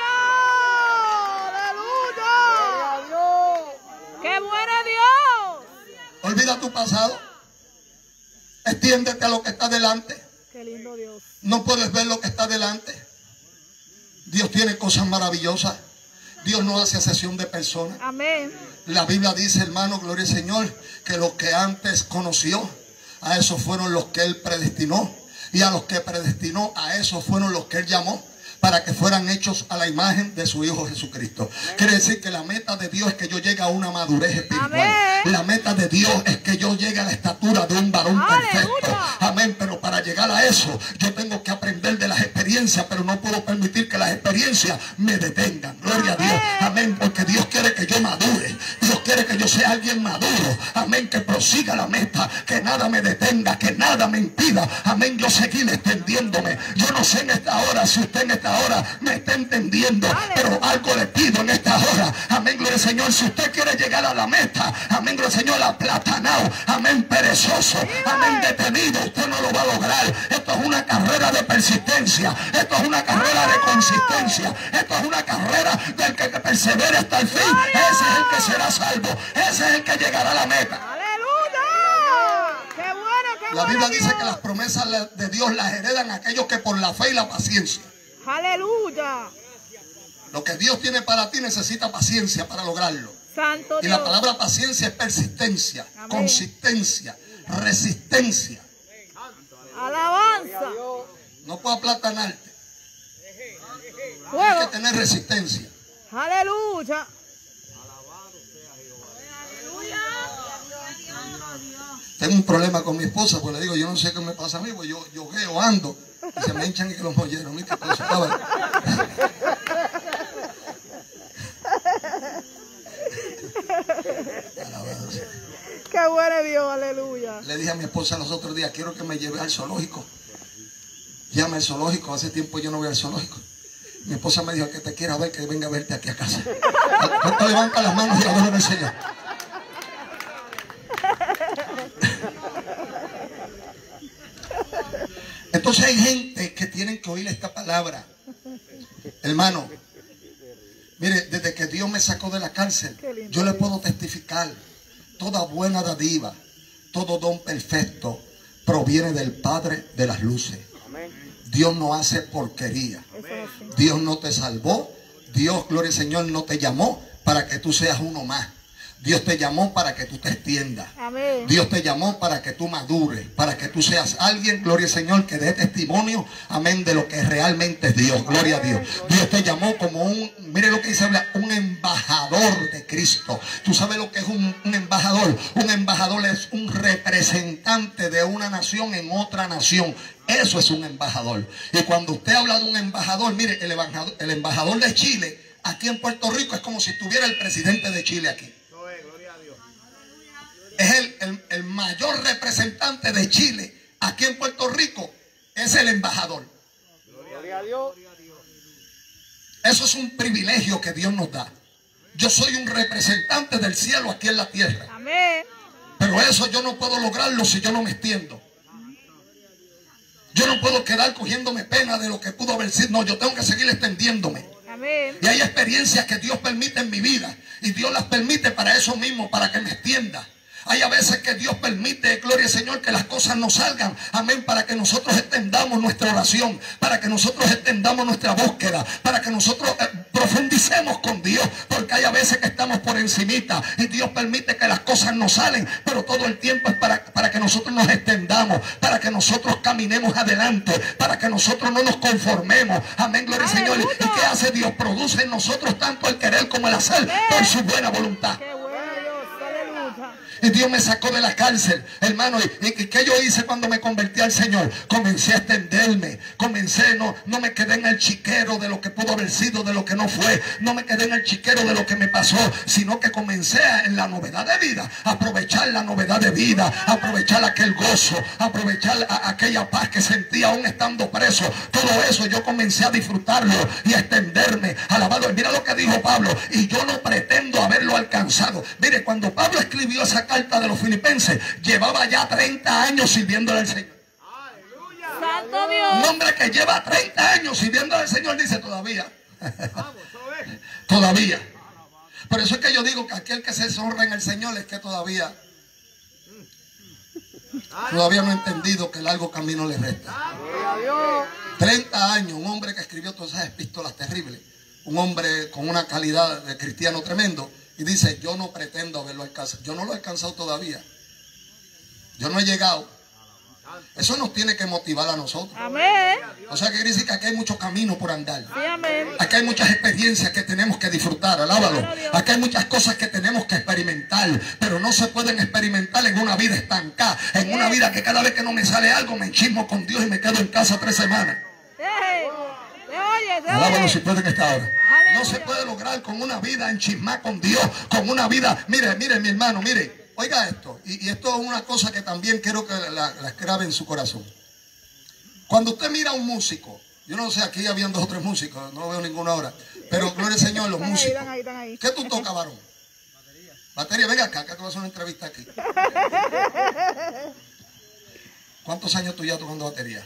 ¡Aleluya! ¡Qué bueno es Dios! Olvida tu pasado. Extiéndete a lo que está delante. ¡Qué lindo Dios! No puedes ver lo que está delante. Dios tiene cosas maravillosas. Dios no hace acepción de personas. Amén. La Biblia dice, hermano, gloria al Señor, que los que antes conoció, a esos fueron los que Él predestinó. Y a los que predestinó, a esos fueron los que Él llamó, para que fueran hechos a la imagen de su Hijo Jesucristo. Quiere decir que la meta de Dios es que yo llegue a una madurez espiritual. Amén. La meta de Dios es que yo llegue a la estatura de un varón Aleluya. perfecto. Amén. Pero para llegar a eso, yo tengo que aprender de las experiencias, pero no puedo permitir que las experiencias me detengan. Gloria a Dios. Amén. Porque Dios quiere que yo madure. Dios quiere que yo sea alguien maduro. Amén. Que prosiga la meta. Que nada me detenga. Que nada me impida. Amén. Yo seguir extendiéndome. Yo no sé en esta hora si usted en esta hora me está entendiendo, pero algo le pido en esta hora. Amén, gloria al Señor. Si usted quiere llegar a la meta, amén, gloria al Señor, aplatanado, amén, perezoso, amén, detenido, usted no lo va a lograr. Esto es una carrera de persistencia. Esto es una carrera de consistencia. Esto es una carrera del que persevere hasta el fin. Ese es el que será salvo. Ese es el que llegará a la meta. ¡Aleluya! ¡Qué bueno, qué bueno! La Biblia Dios! dice que las promesas de Dios las heredan aquellos que por la fe y la paciencia. ¡Aleluya! Lo que Dios tiene para ti necesita paciencia para lograrlo. ¡Santo Y Dios! la palabra paciencia es persistencia, Amén. consistencia, resistencia. ¡Alabanza! No puedo aplatanarte. Hay ¡Fuego! que tener resistencia. ¡Aleluya! Te tengo un problema con mi esposa, pues le digo, yo no sé qué me pasa a mí, pues yo, yo geo, ando, y se me hinchan y que los molleros, ¿mi qué cosa? Ah, vale. Alabado sea. Qué bueno es Dios, aleluya. Le dije a mi esposa los otros días, quiero que me lleve al zoológico. Llama al zoológico, hace tiempo yo no voy al zoológico. Mi esposa me dijo que te quiera ver, que venga a verte aquí a casa. ¿Cuánto levanta las manos y adora al Señor? Entonces hay gente que tienen que oír esta palabra. Hermano, mire, desde que Dios me sacó de la cárcel, yo le puedo testificar, toda buena dádiva, todo don perfecto proviene del Padre de las luces. Dios no hace porquería. Dios no te salvó. Dios, gloria al Señor, no te llamó para que tú seas uno más. Dios te llamó para que tú te extiendas. Amén. Dios te llamó para que tú madures, para que tú seas alguien, gloria al Señor, que dé testimonio, amén, de lo que realmente es Dios. Gloria a Dios. Dios te llamó como un, mire lo que dice, un embajador de Cristo. ¿Tú sabes lo que es un, un embajador? Un embajador es un representante de una nación en otra nación. Eso es un embajador. Y cuando usted habla de un embajador, mire, el embajador, el embajador de Chile aquí en Puerto Rico es como si estuviera el presidente de Chile aquí. Es el, el, el mayor representante de Chile aquí en Puerto Rico, es el embajador. Gloria a Dios. Eso es un privilegio que Dios nos da. Yo soy un representante del cielo aquí en la tierra. Amén. Pero eso yo no puedo lograrlo si yo no me extiendo. Yo no puedo quedar cogiéndome pena de lo que pudo haber sido. No, yo tengo que seguir extendiéndome. Amén. Y hay experiencias que Dios permite en mi vida. Y Dios las permite para eso mismo, para que me extienda. Hay a veces que Dios permite, gloria al Señor, que las cosas no salgan. Amén. Para que nosotros extendamos nuestra oración. Para que nosotros extendamos nuestra búsqueda. Para que nosotros eh, profundicemos con Dios. Porque hay a veces que estamos por encimita. Y Dios permite que las cosas no salen. Pero todo el tiempo es para, para que nosotros nos extendamos. Para que nosotros caminemos adelante. Para que nosotros no nos conformemos. Amén. Gloria al Señor. ¿Y qué hace Dios? Produce en nosotros tanto el querer como el hacer. Por su buena voluntad. Qué bueno Dios, aleluya. Y Dios me sacó de la cárcel, hermano. ¿Y, y qué yo hice cuando me convertí al Señor? Comencé a extenderme. Comencé, no, no me quedé en el chiquero de lo que pudo haber sido, de lo que no fue. No me quedé en el chiquero de lo que me pasó, sino que comencé a, en la novedad de vida, a aprovechar la novedad de vida, a aprovechar aquel gozo, a aprovechar a, aquella paz que sentía aún estando preso. Todo eso yo comencé a disfrutarlo y a extenderme. Alabado. Mira lo que dijo Pablo. Y yo no pretendo haberlo alcanzado. Mire, cuando Pablo escribió esa carta de los filipenses, llevaba ya treinta años sirviéndole al Señor. Santo Dios. Un hombre que lleva treinta años sirviéndole al Señor dice todavía. Todavía. Por eso es que yo digo que aquel que se honra en el Señor es que todavía todavía no ha entendido que largo camino le resta. treinta años, un hombre que escribió todas esas epístolas terribles, un hombre con una calidad de cristiano tremendo. Y dice, yo no pretendo haberlo alcanzado. Yo no lo he alcanzado todavía. Yo no he llegado. Eso nos tiene que motivar a nosotros. Amén. O sea que quiere decir que aquí hay mucho camino por andar. Sí, amén. Aquí hay muchas experiencias que tenemos que disfrutar. Alábalo. Aquí hay muchas cosas que tenemos que experimentar. Pero no se pueden experimentar en una vida estancada. En una vida que cada vez que no me sale algo me enchismo con Dios y me quedo en casa tres semanas. Hey, ¿te oyes? ¿Te Alábalo oyes? si pueden esta hora. No se puede lograr con una vida enchismada con Dios, con una vida, mire, mire mi hermano, mire, oiga esto, y, y esto es una cosa que también quiero que la, la grabe en su corazón. Cuando usted mira a un músico, yo no sé, aquí habían dos o tres músicos, no veo ninguno ahora, pero gloria al Señor, los Están ahí, músicos. están ahí, están ahí. ¿Qué tú tocas, varón? Batería. Batería, venga acá, que te voy a hacer una entrevista aquí. ¿Cuántos años tú ya tocando batería?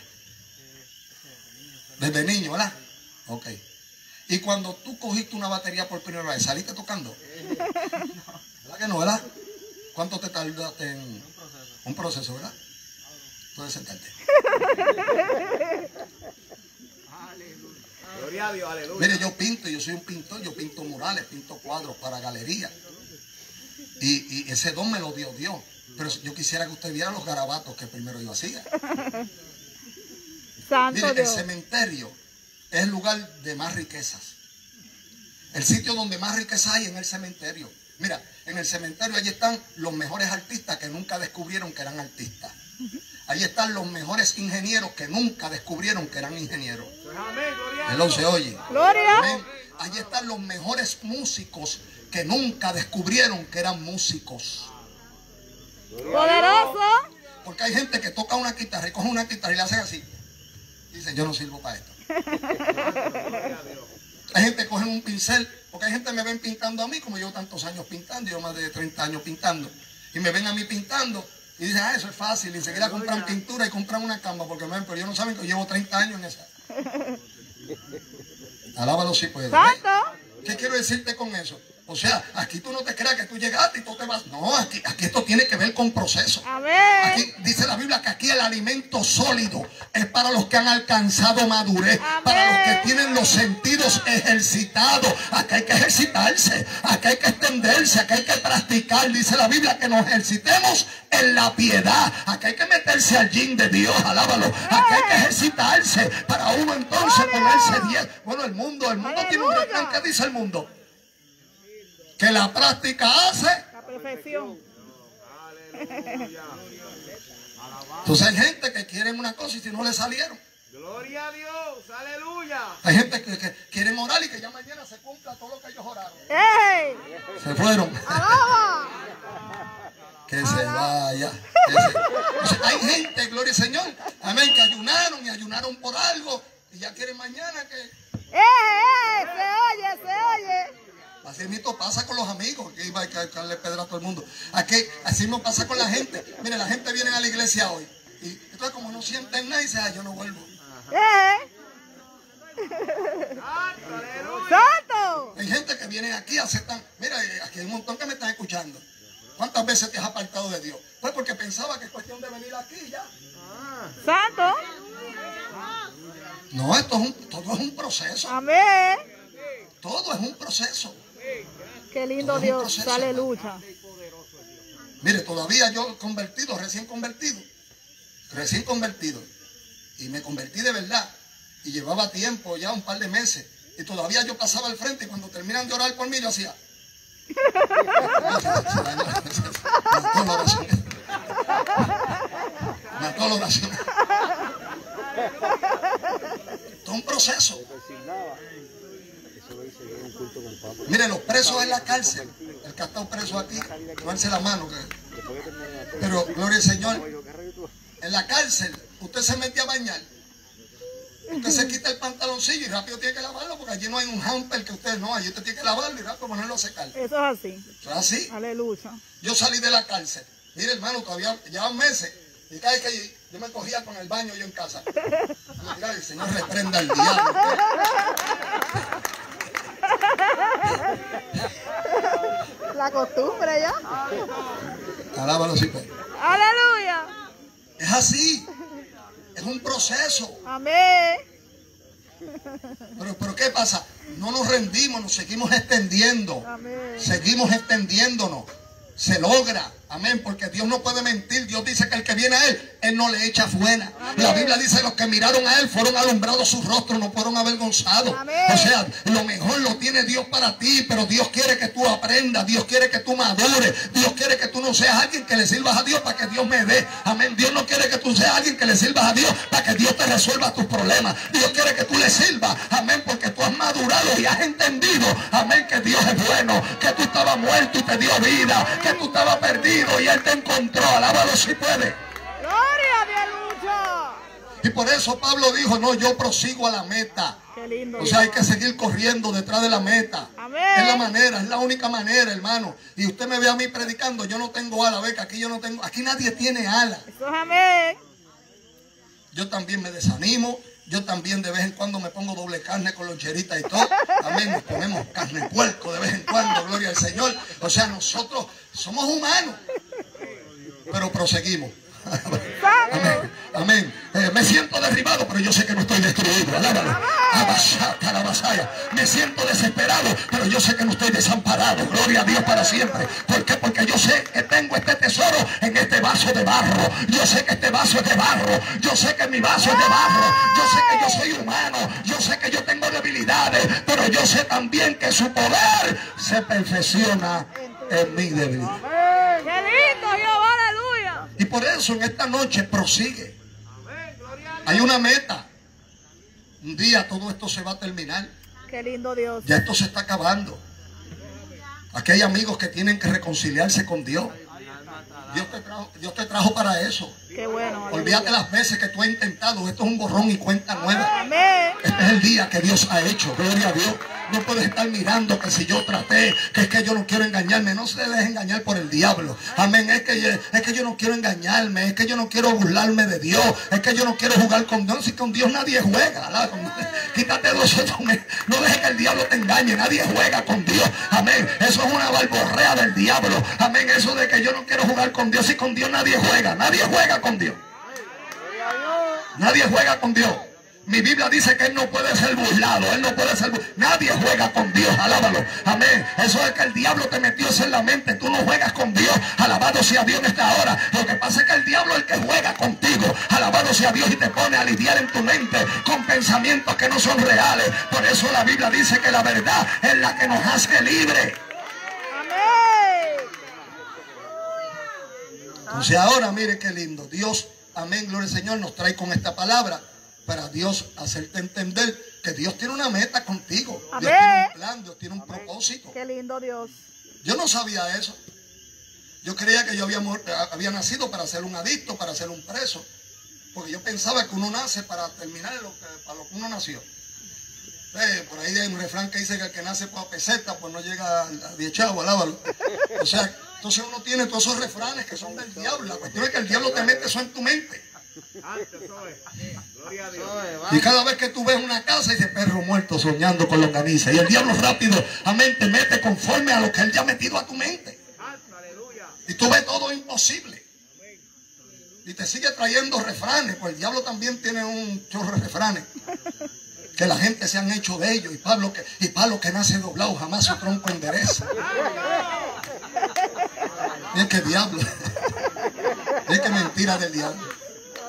Desde niño, ¿verdad? Ok. Y cuando tú cogiste una batería por primera vez, ¿saliste tocando? ¿Verdad que no, verdad? ¿Cuánto te tardaste en un proceso? Un proceso, ¿verdad? Puedes sentarte. Gloria a Dios, aleluya. Mire, yo pinto, yo soy un pintor, yo pinto murales, pinto cuadros para galerías. Y, y ese don me lo dio Dios. Pero yo quisiera que usted viera los garabatos que primero yo hacía. Santo Mire, el Dios. cementerio es el lugar de más riquezas. El sitio donde más riqueza hay en el cementerio. Mira, en el cementerio allí están los mejores artistas que nunca descubrieron que eran artistas. Ahí están los mejores ingenieros que nunca descubrieron que eran ingenieros. Hello, se oye. Gloria. Amén. Allí están los mejores músicos que nunca descubrieron que eran músicos. Poderoso. Porque hay gente que toca una guitarra y coge una guitarra y le hacen así. Dice, yo no sirvo para esto. Hay gente que coge un pincel, porque hay gente que me ven pintando a mí, como llevo tantos años pintando, yo más de treinta años pintando. Y me ven a mí pintando y dicen, ah, eso es fácil. Y enseguida compran pintura y compran una cama, porque me ven, pero ellos no saben que yo llevo treinta años en esa. Alábalo si puedes. Santo. ¿Qué quiero decirte con eso? O sea, aquí tú no te creas que tú llegaste y tú te vas. No, aquí, aquí esto tiene que ver con proceso. Amén. Aquí dice la Biblia que aquí el alimento sólido es para los que han alcanzado madurez, Amén. para los que tienen los sentidos ejercitados. Aquí hay que ejercitarse, aquí hay que extenderse, aquí hay que practicar. Dice la Biblia que nos ejercitemos en la piedad. Aquí hay que meterse al gym de Dios, alábalo. Aquí hay que ejercitarse para uno entonces ponerse diez. Bueno, el mundo, el mundo tiene un refrán. ¿Qué dice el mundo? Que la práctica hace La perfección. Entonces hay gente que quieren una cosa y si no le salieron. Gloria a Dios, aleluya. Hay gente que, que quieren orar y que ya mañana se cumpla todo lo que ellos oraron. ¡Ey! Se fueron. ¡Alaba! Que se vaya. Que se... O sea, hay gente, gloria al Señor, amén, que ayunaron y ayunaron por algo y ya quieren mañana que... ¡Eh, eh! ¡Se oye, se oye! Así mismo pasa con los amigos, que iba a caerle pedra a todo el mundo. Aquí, así mismo pasa con la gente. Mire, la gente viene a la iglesia hoy. Y entonces como no sienten nada, dice, ay, yo no vuelvo. ¡Eh! ¡Santo! Hay gente que viene aquí, aceptan. Mira, aquí hay un montón que me están escuchando. ¿Cuántas veces te has apartado de Dios? Pues porque pensaba que es cuestión de venir aquí ya. ¡Santo! No, esto es un, todo es un proceso. Amén. Todo es un proceso. Qué lindo Todo es un Dios. proceso, Aleluya. Mire, todavía yo convertido, recién convertido, recién convertido, y me convertí de verdad, y llevaba tiempo, ya un par de meses, y todavía yo pasaba al frente, y cuando terminan de orar por mí, yo hacía... Mató la oración. Mató la oración. Todo un proceso. Mire, los presos en la cárcel, el que ha estado preso aquí, no alce la mano. Que... Pero, gloria al Señor, en la cárcel, usted se mete a bañar, usted se quita el pantaloncillo y rápido tiene que lavarlo, porque allí no hay un hamper que usted no, allí usted tiene que lavarlo y rápido ponerlo a secar. Eso es así. ¿Es así? Aleluya. Yo salí de la cárcel, mire hermano, todavía llevan meses, y cada vez que yo me cogía con el baño yo en casa. Mira, el Señor reprenda al diablo. La costumbre ya. Alábalo si puede. Aleluya. Es así. Es un proceso. Amén. Pero, pero ¿qué pasa? No nos rendimos, nos seguimos extendiendo. Amén. Seguimos extendiéndonos. Se logra. Amén, porque Dios no puede mentir. Dios dice que el que viene a Él, Él no le echa fuera. Amén. La Biblia dice, los que miraron a Él fueron alumbrados sus rostros, no fueron avergonzados. Amén. O sea, lo mejor lo tiene Dios para ti, pero Dios quiere que tú aprendas, Dios quiere que tú madures, Dios quiere que tú no seas alguien que le sirvas a Dios para que Dios me dé. Amén, Dios no quiere que tú seas alguien que le sirvas a Dios para que Dios te resuelva tus problemas. Dios quiere que tú le sirvas, amén, porque tú has madurado y has entendido, amén, que Dios es bueno, que tú estabas muerto y te dio vida, que tú estabas perdido y Él te encontró. Alábalo si puede. Gloria de lucha. Y por eso Pablo dijo, no, yo prosigo a la meta. Qué lindo. O sea, hay que seguir corriendo detrás de la meta. Amén. Es la manera, es la única manera, hermano. Y usted me ve a mí predicando, yo no tengo ala, ve que aquí yo no tengo, aquí nadie tiene ala. Eso es amén. Yo también me desanimo, yo también de vez en cuando me pongo doble carne con loncherita y todo. Amén, nos ponemos carne de puerco de vez en cuando, gloria al Señor. O sea, nosotros somos humanos, pero proseguimos. Amén, amén. Eh, me siento derribado, pero yo sé que no estoy destruido. Alábalo. Abasata, la vasalla. Me siento desesperado, pero yo sé que no estoy desamparado. Gloria a Dios para siempre. ¿Por qué? Porque yo sé que tengo este tesoro en este vaso de barro. Yo sé que este vaso es de barro. Yo sé que mi vaso es de barro. Yo sé que yo soy humano. Yo sé que yo tengo debilidades, pero yo sé también que su poder se perfecciona en mi debilidad. ¡Qué lindo, Jehová! ¡Aleluya! Y por eso en esta noche prosigue. Hay una meta. Un día todo esto se va a terminar. ¡Qué lindo Dios! Ya esto se está acabando. Aquí hay amigos que tienen que reconciliarse con Dios. Dios te trajo, Dios te trajo para eso. ¡Qué bueno! Olvídate las veces que tú has intentado. Esto es un borrón y cuenta nueva. ¡Amén! Este es el día que Dios ha hecho. Gloria a Dios. No puedes estar mirando que si yo traté, que es que yo no quiero engañarme. No se deje engañar por el diablo. Amén. Es que, es que yo no quiero engañarme. Es que yo no quiero burlarme de Dios. Es que yo no quiero jugar con Dios. Si con Dios nadie juega. ¿La? Quítate dos. No dejes que el diablo te engañe. Nadie juega con Dios. Amén. Eso es una balborrea del diablo. Amén. Eso de que yo no quiero jugar con Dios. Si con Dios nadie juega. Nadie juega con Dios. Nadie juega con Dios. Mi Biblia dice que Él no puede ser burlado. Él no puede ser burlado. Nadie juega con Dios. Alábalo. Amén. Eso es que el diablo te metió eso en la mente. Tú no juegas con Dios. Alabado sea Dios en esta hora. Lo que pasa es que el diablo es el que juega contigo. Alabado sea Dios y te pone a lidiar en tu mente con pensamientos que no son reales. Por eso la Biblia dice que la verdad es la que nos hace libre. ¡Amén! Entonces ahora mire qué lindo. Dios, amén, gloria al Señor, nos trae con esta palabra para Dios hacerte entender que Dios tiene una meta contigo. Amén. Dios tiene un plan, Dios tiene un propósito. ¡Qué lindo Dios! Yo no sabía eso. Yo creía que yo había, había nacido para ser un adicto, para ser un preso. Porque yo pensaba que uno nace para terminar lo que, para lo que uno nació. Eh, por ahí hay un refrán que dice que el que nace por peseta, pues no llega a diez chavos, alábalo. O sea, entonces uno tiene todos esos refranes que son del diablo. La cuestión es que el diablo te mete eso en tu mente. Y cada vez que tú ves una casa, dice perro muerto soñando con longaniza. Y el diablo rápido, amén, te mete conforme a lo que él ya ha metido a tu mente. Y tú ves todo imposible. Y te sigue trayendo refranes, pues el diablo también tiene un chorro de refranes. Que la gente se han hecho de ellos. Y palo que, y palo que nace doblado, jamás su tronco endereza. Y es que diablo. Es que mentira del diablo.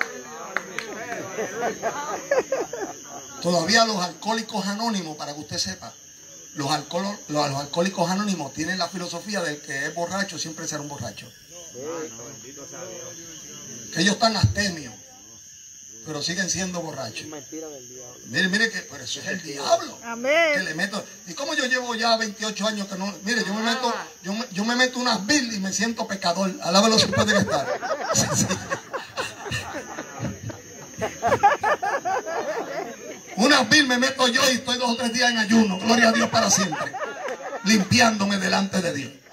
Todavía los alcohólicos anónimos, para que usted sepa, los, alcohol, los, los alcohólicos anónimos tienen la filosofía del que es borracho siempre será un borracho. Que ellos están astemios, pero siguen siendo borrachos. Mire, mire que pero eso es el diablo. Amén. Que le meto. Y como yo llevo ya veintiocho años que no. Mire, yo me meto, yo me, yo me meto unas bil y me siento pecador. Alábalo si puede estar. Sí, sí. Unas bil me meto yo y estoy dos o tres días en ayuno. Gloria a Dios para siempre. Limpiándome delante de Dios.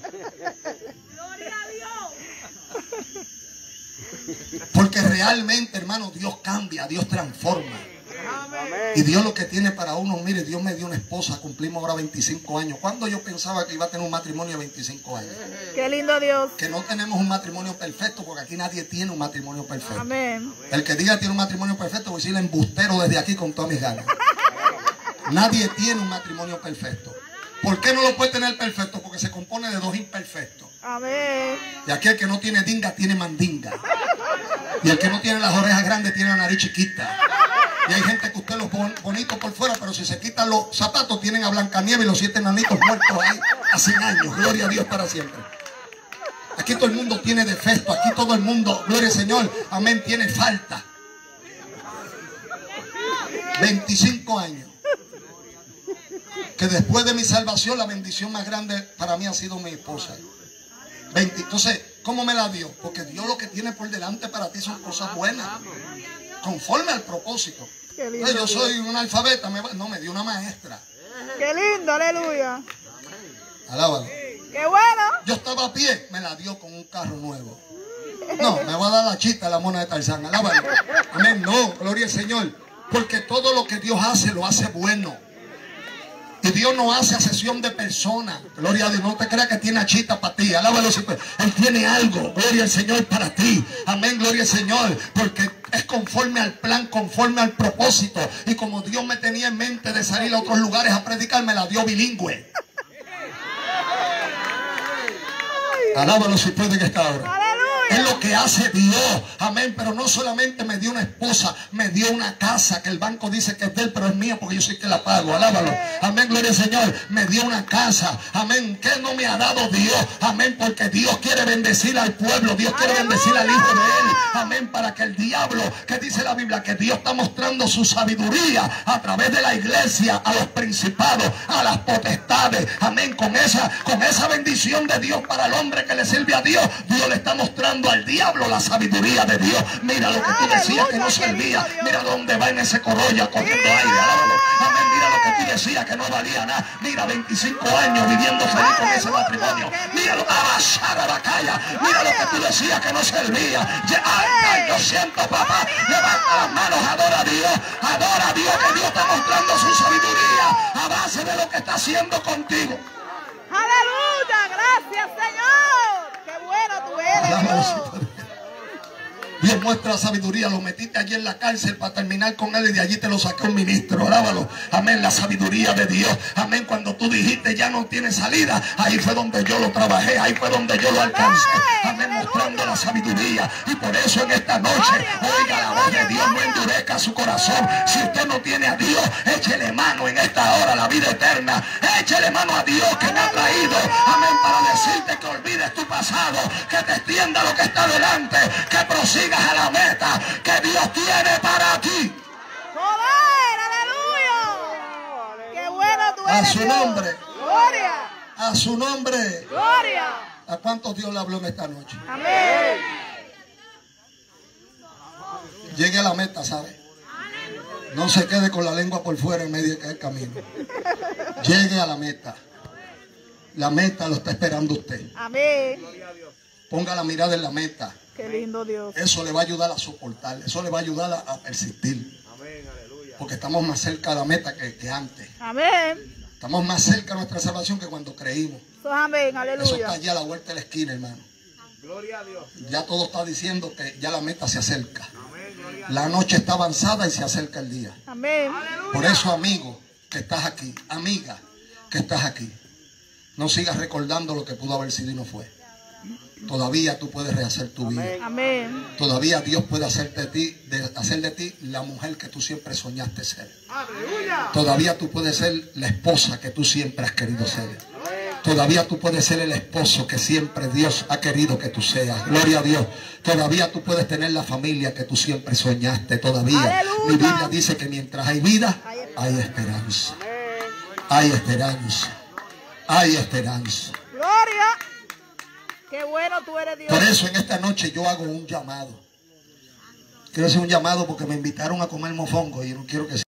Porque realmente, hermano, Dios cambia, Dios transforma. Y Dios lo que tiene para uno, mire, Dios me dio una esposa, cumplimos ahora veinticinco años. ¿Cuándo yo pensaba que iba a tener un matrimonio de veinticinco años? ¡Qué lindo Dios! Que no tenemos un matrimonio perfecto, porque aquí nadie tiene un matrimonio perfecto. Amén. El que diga tiene un matrimonio perfecto, voy a decirle embustero desde aquí con todas mis ganas. Nadie tiene un matrimonio perfecto. ¿Por qué no lo puede tener perfecto? Porque se compone de dos imperfectos. Amén. Y aquí el que no tiene dinga, tiene mandinga. Y el que no tiene las orejas grandes, tiene la nariz chiquita. Y hay gente que usted los pone bonitos por fuera, pero si se quitan los zapatos, tienen a Blancanieves y los siete nanitos muertos ahí hace años. Gloria a Dios para siempre. Aquí todo el mundo tiene defecto. Aquí todo el mundo, gloria al Señor, amén, tiene falta. veinticinco años. Que después de mi salvación, la bendición más grande para mí ha sido mi esposa. veinte. Entonces, ¿cómo me la dio? Porque Dios lo que tiene por delante para ti son cosas buenas. Conforme al propósito. Lindo, yo soy un analfabeta, me, no, me dio una maestra. ¡Qué lindo, aleluya! Alábalo. ¡Qué bueno! Yo estaba a pie, me la dio con un carro nuevo. No, me va a dar la chita la mona de Tarzán. Alábalo. Amén, no, gloria al Señor. Porque todo lo que Dios hace, lo hace bueno. Y Dios no hace asesión de personas. Gloria a Dios. No te creas que tiene achita para ti. Alábalo. Él tiene algo. Gloria al Señor para ti. Amén. Gloria al Señor. Porque es conforme al plan, conforme al propósito. Y como Dios me tenía en mente de salir a otros lugares a predicar, me la dio bilingüe. Alábalo si puede que está ahora. ¡Aleluya! Es lo que hace Dios. Amén. Pero no solamente me dio una esposa, me dio una casa que el banco dice que es de él, pero es mía porque yo soy que la pago. Alábalo. Amén. Gloria al Señor. Me dio una casa. Amén. ¿Qué no me ha dado Dios? Amén. Porque Dios quiere bendecir al pueblo. Dios quiere bendecir al hijo de él. Amén. Para que el diablo, que dice la Biblia, que Dios está mostrando su sabiduría a través de la iglesia, a los principados, a las potestades. Amén. Con esa, con esa bendición de Dios para el hombre que le sirve a Dios, Dios le está mostrando al diablo la sabiduría de Dios. Mira lo que tú decías que no servía. Mira dónde va en ese Corolla cogiendo aire. Alábalo. Amén. Mira lo que tú decías que no valía nada. Mira, veinticinco años viviendo feliz con ese matrimonio. Mira lo, abashara la calle. Mira lo que tú decías que no servía. Ay, ay, yo siento, papá. Levanta las manos, adora a Dios. Adora a Dios, que Dios está mostrando su sabiduría a base de lo que está haciendo contigo. Aleluya, gracias Señor. Qué bueno tú eres, Dios. Dios muestra sabiduría. Lo metiste allí en la cárcel para terminar con él y de allí te lo saqué un ministro. Alábalo. Amén. La sabiduría de Dios. Amén. Cuando tú dijiste ya no tiene salida, ahí fue donde yo lo trabajé. Ahí fue donde yo lo alcancé. Amén. Mostrando la sabiduría. Y por eso en esta noche, oiga la voz de Dios, no endurezca su corazón. Si usted no tiene a Dios, échele mano en esta hora, la vida eterna. Échele mano a Dios que me ha traído. Amén. Para decirte que olvides tu pasado, que te extienda lo que está delante, que prosiga a la meta que Dios tiene para ti. Joder, aleluya. Qué bueno tú eres. A su nombre. Gloria. A su nombre. Gloria. ¿A cuántos Dios le habló en esta noche? Amén. Llegue a la meta, ¿sabe? No se quede con la lengua por fuera en medio del camino. Llegue a la meta. La meta lo está esperando usted. Amén. Ponga la mirada en la meta. Qué lindo Dios. Eso le va a ayudar a soportar. Eso le va a ayudar a, a persistir. Amén, aleluya. Porque estamos más cerca de la meta que, que antes. Amén. Estamos más cerca de nuestra salvación que cuando creímos. Eso es amén, Eso aleluya. está allá a la vuelta de la esquina, hermano. Gloria a Dios. Ya todo está diciendo que ya la meta se acerca. Amén, gloria a Dios. La noche está avanzada y se acerca el día. Amén. Por eso, amigo, que estás aquí, amiga, que estás aquí, no sigas recordando lo que pudo haber sido y no fue. Todavía tú puedes rehacer tu vida. Amén. Todavía Dios puede hacerte de ti, de, hacer de ti la mujer que tú siempre soñaste ser. Aleluya. Todavía tú puedes ser la esposa que tú siempre has querido ser. Todavía tú puedes ser el esposo que siempre Dios ha querido que tú seas. Gloria a Dios. Todavía tú puedes tener la familia que tú siempre soñaste. Todavía. ¡Aleluya! Mi Biblia dice que mientras hay vida, hay esperanza. Hay esperanza. Hay esperanza. Gloria. Qué bueno tú eres, Dios. Por eso en esta noche yo hago un llamado. Quiero hacer un llamado porque me invitaron a comer mofongo y yo no quiero que sea.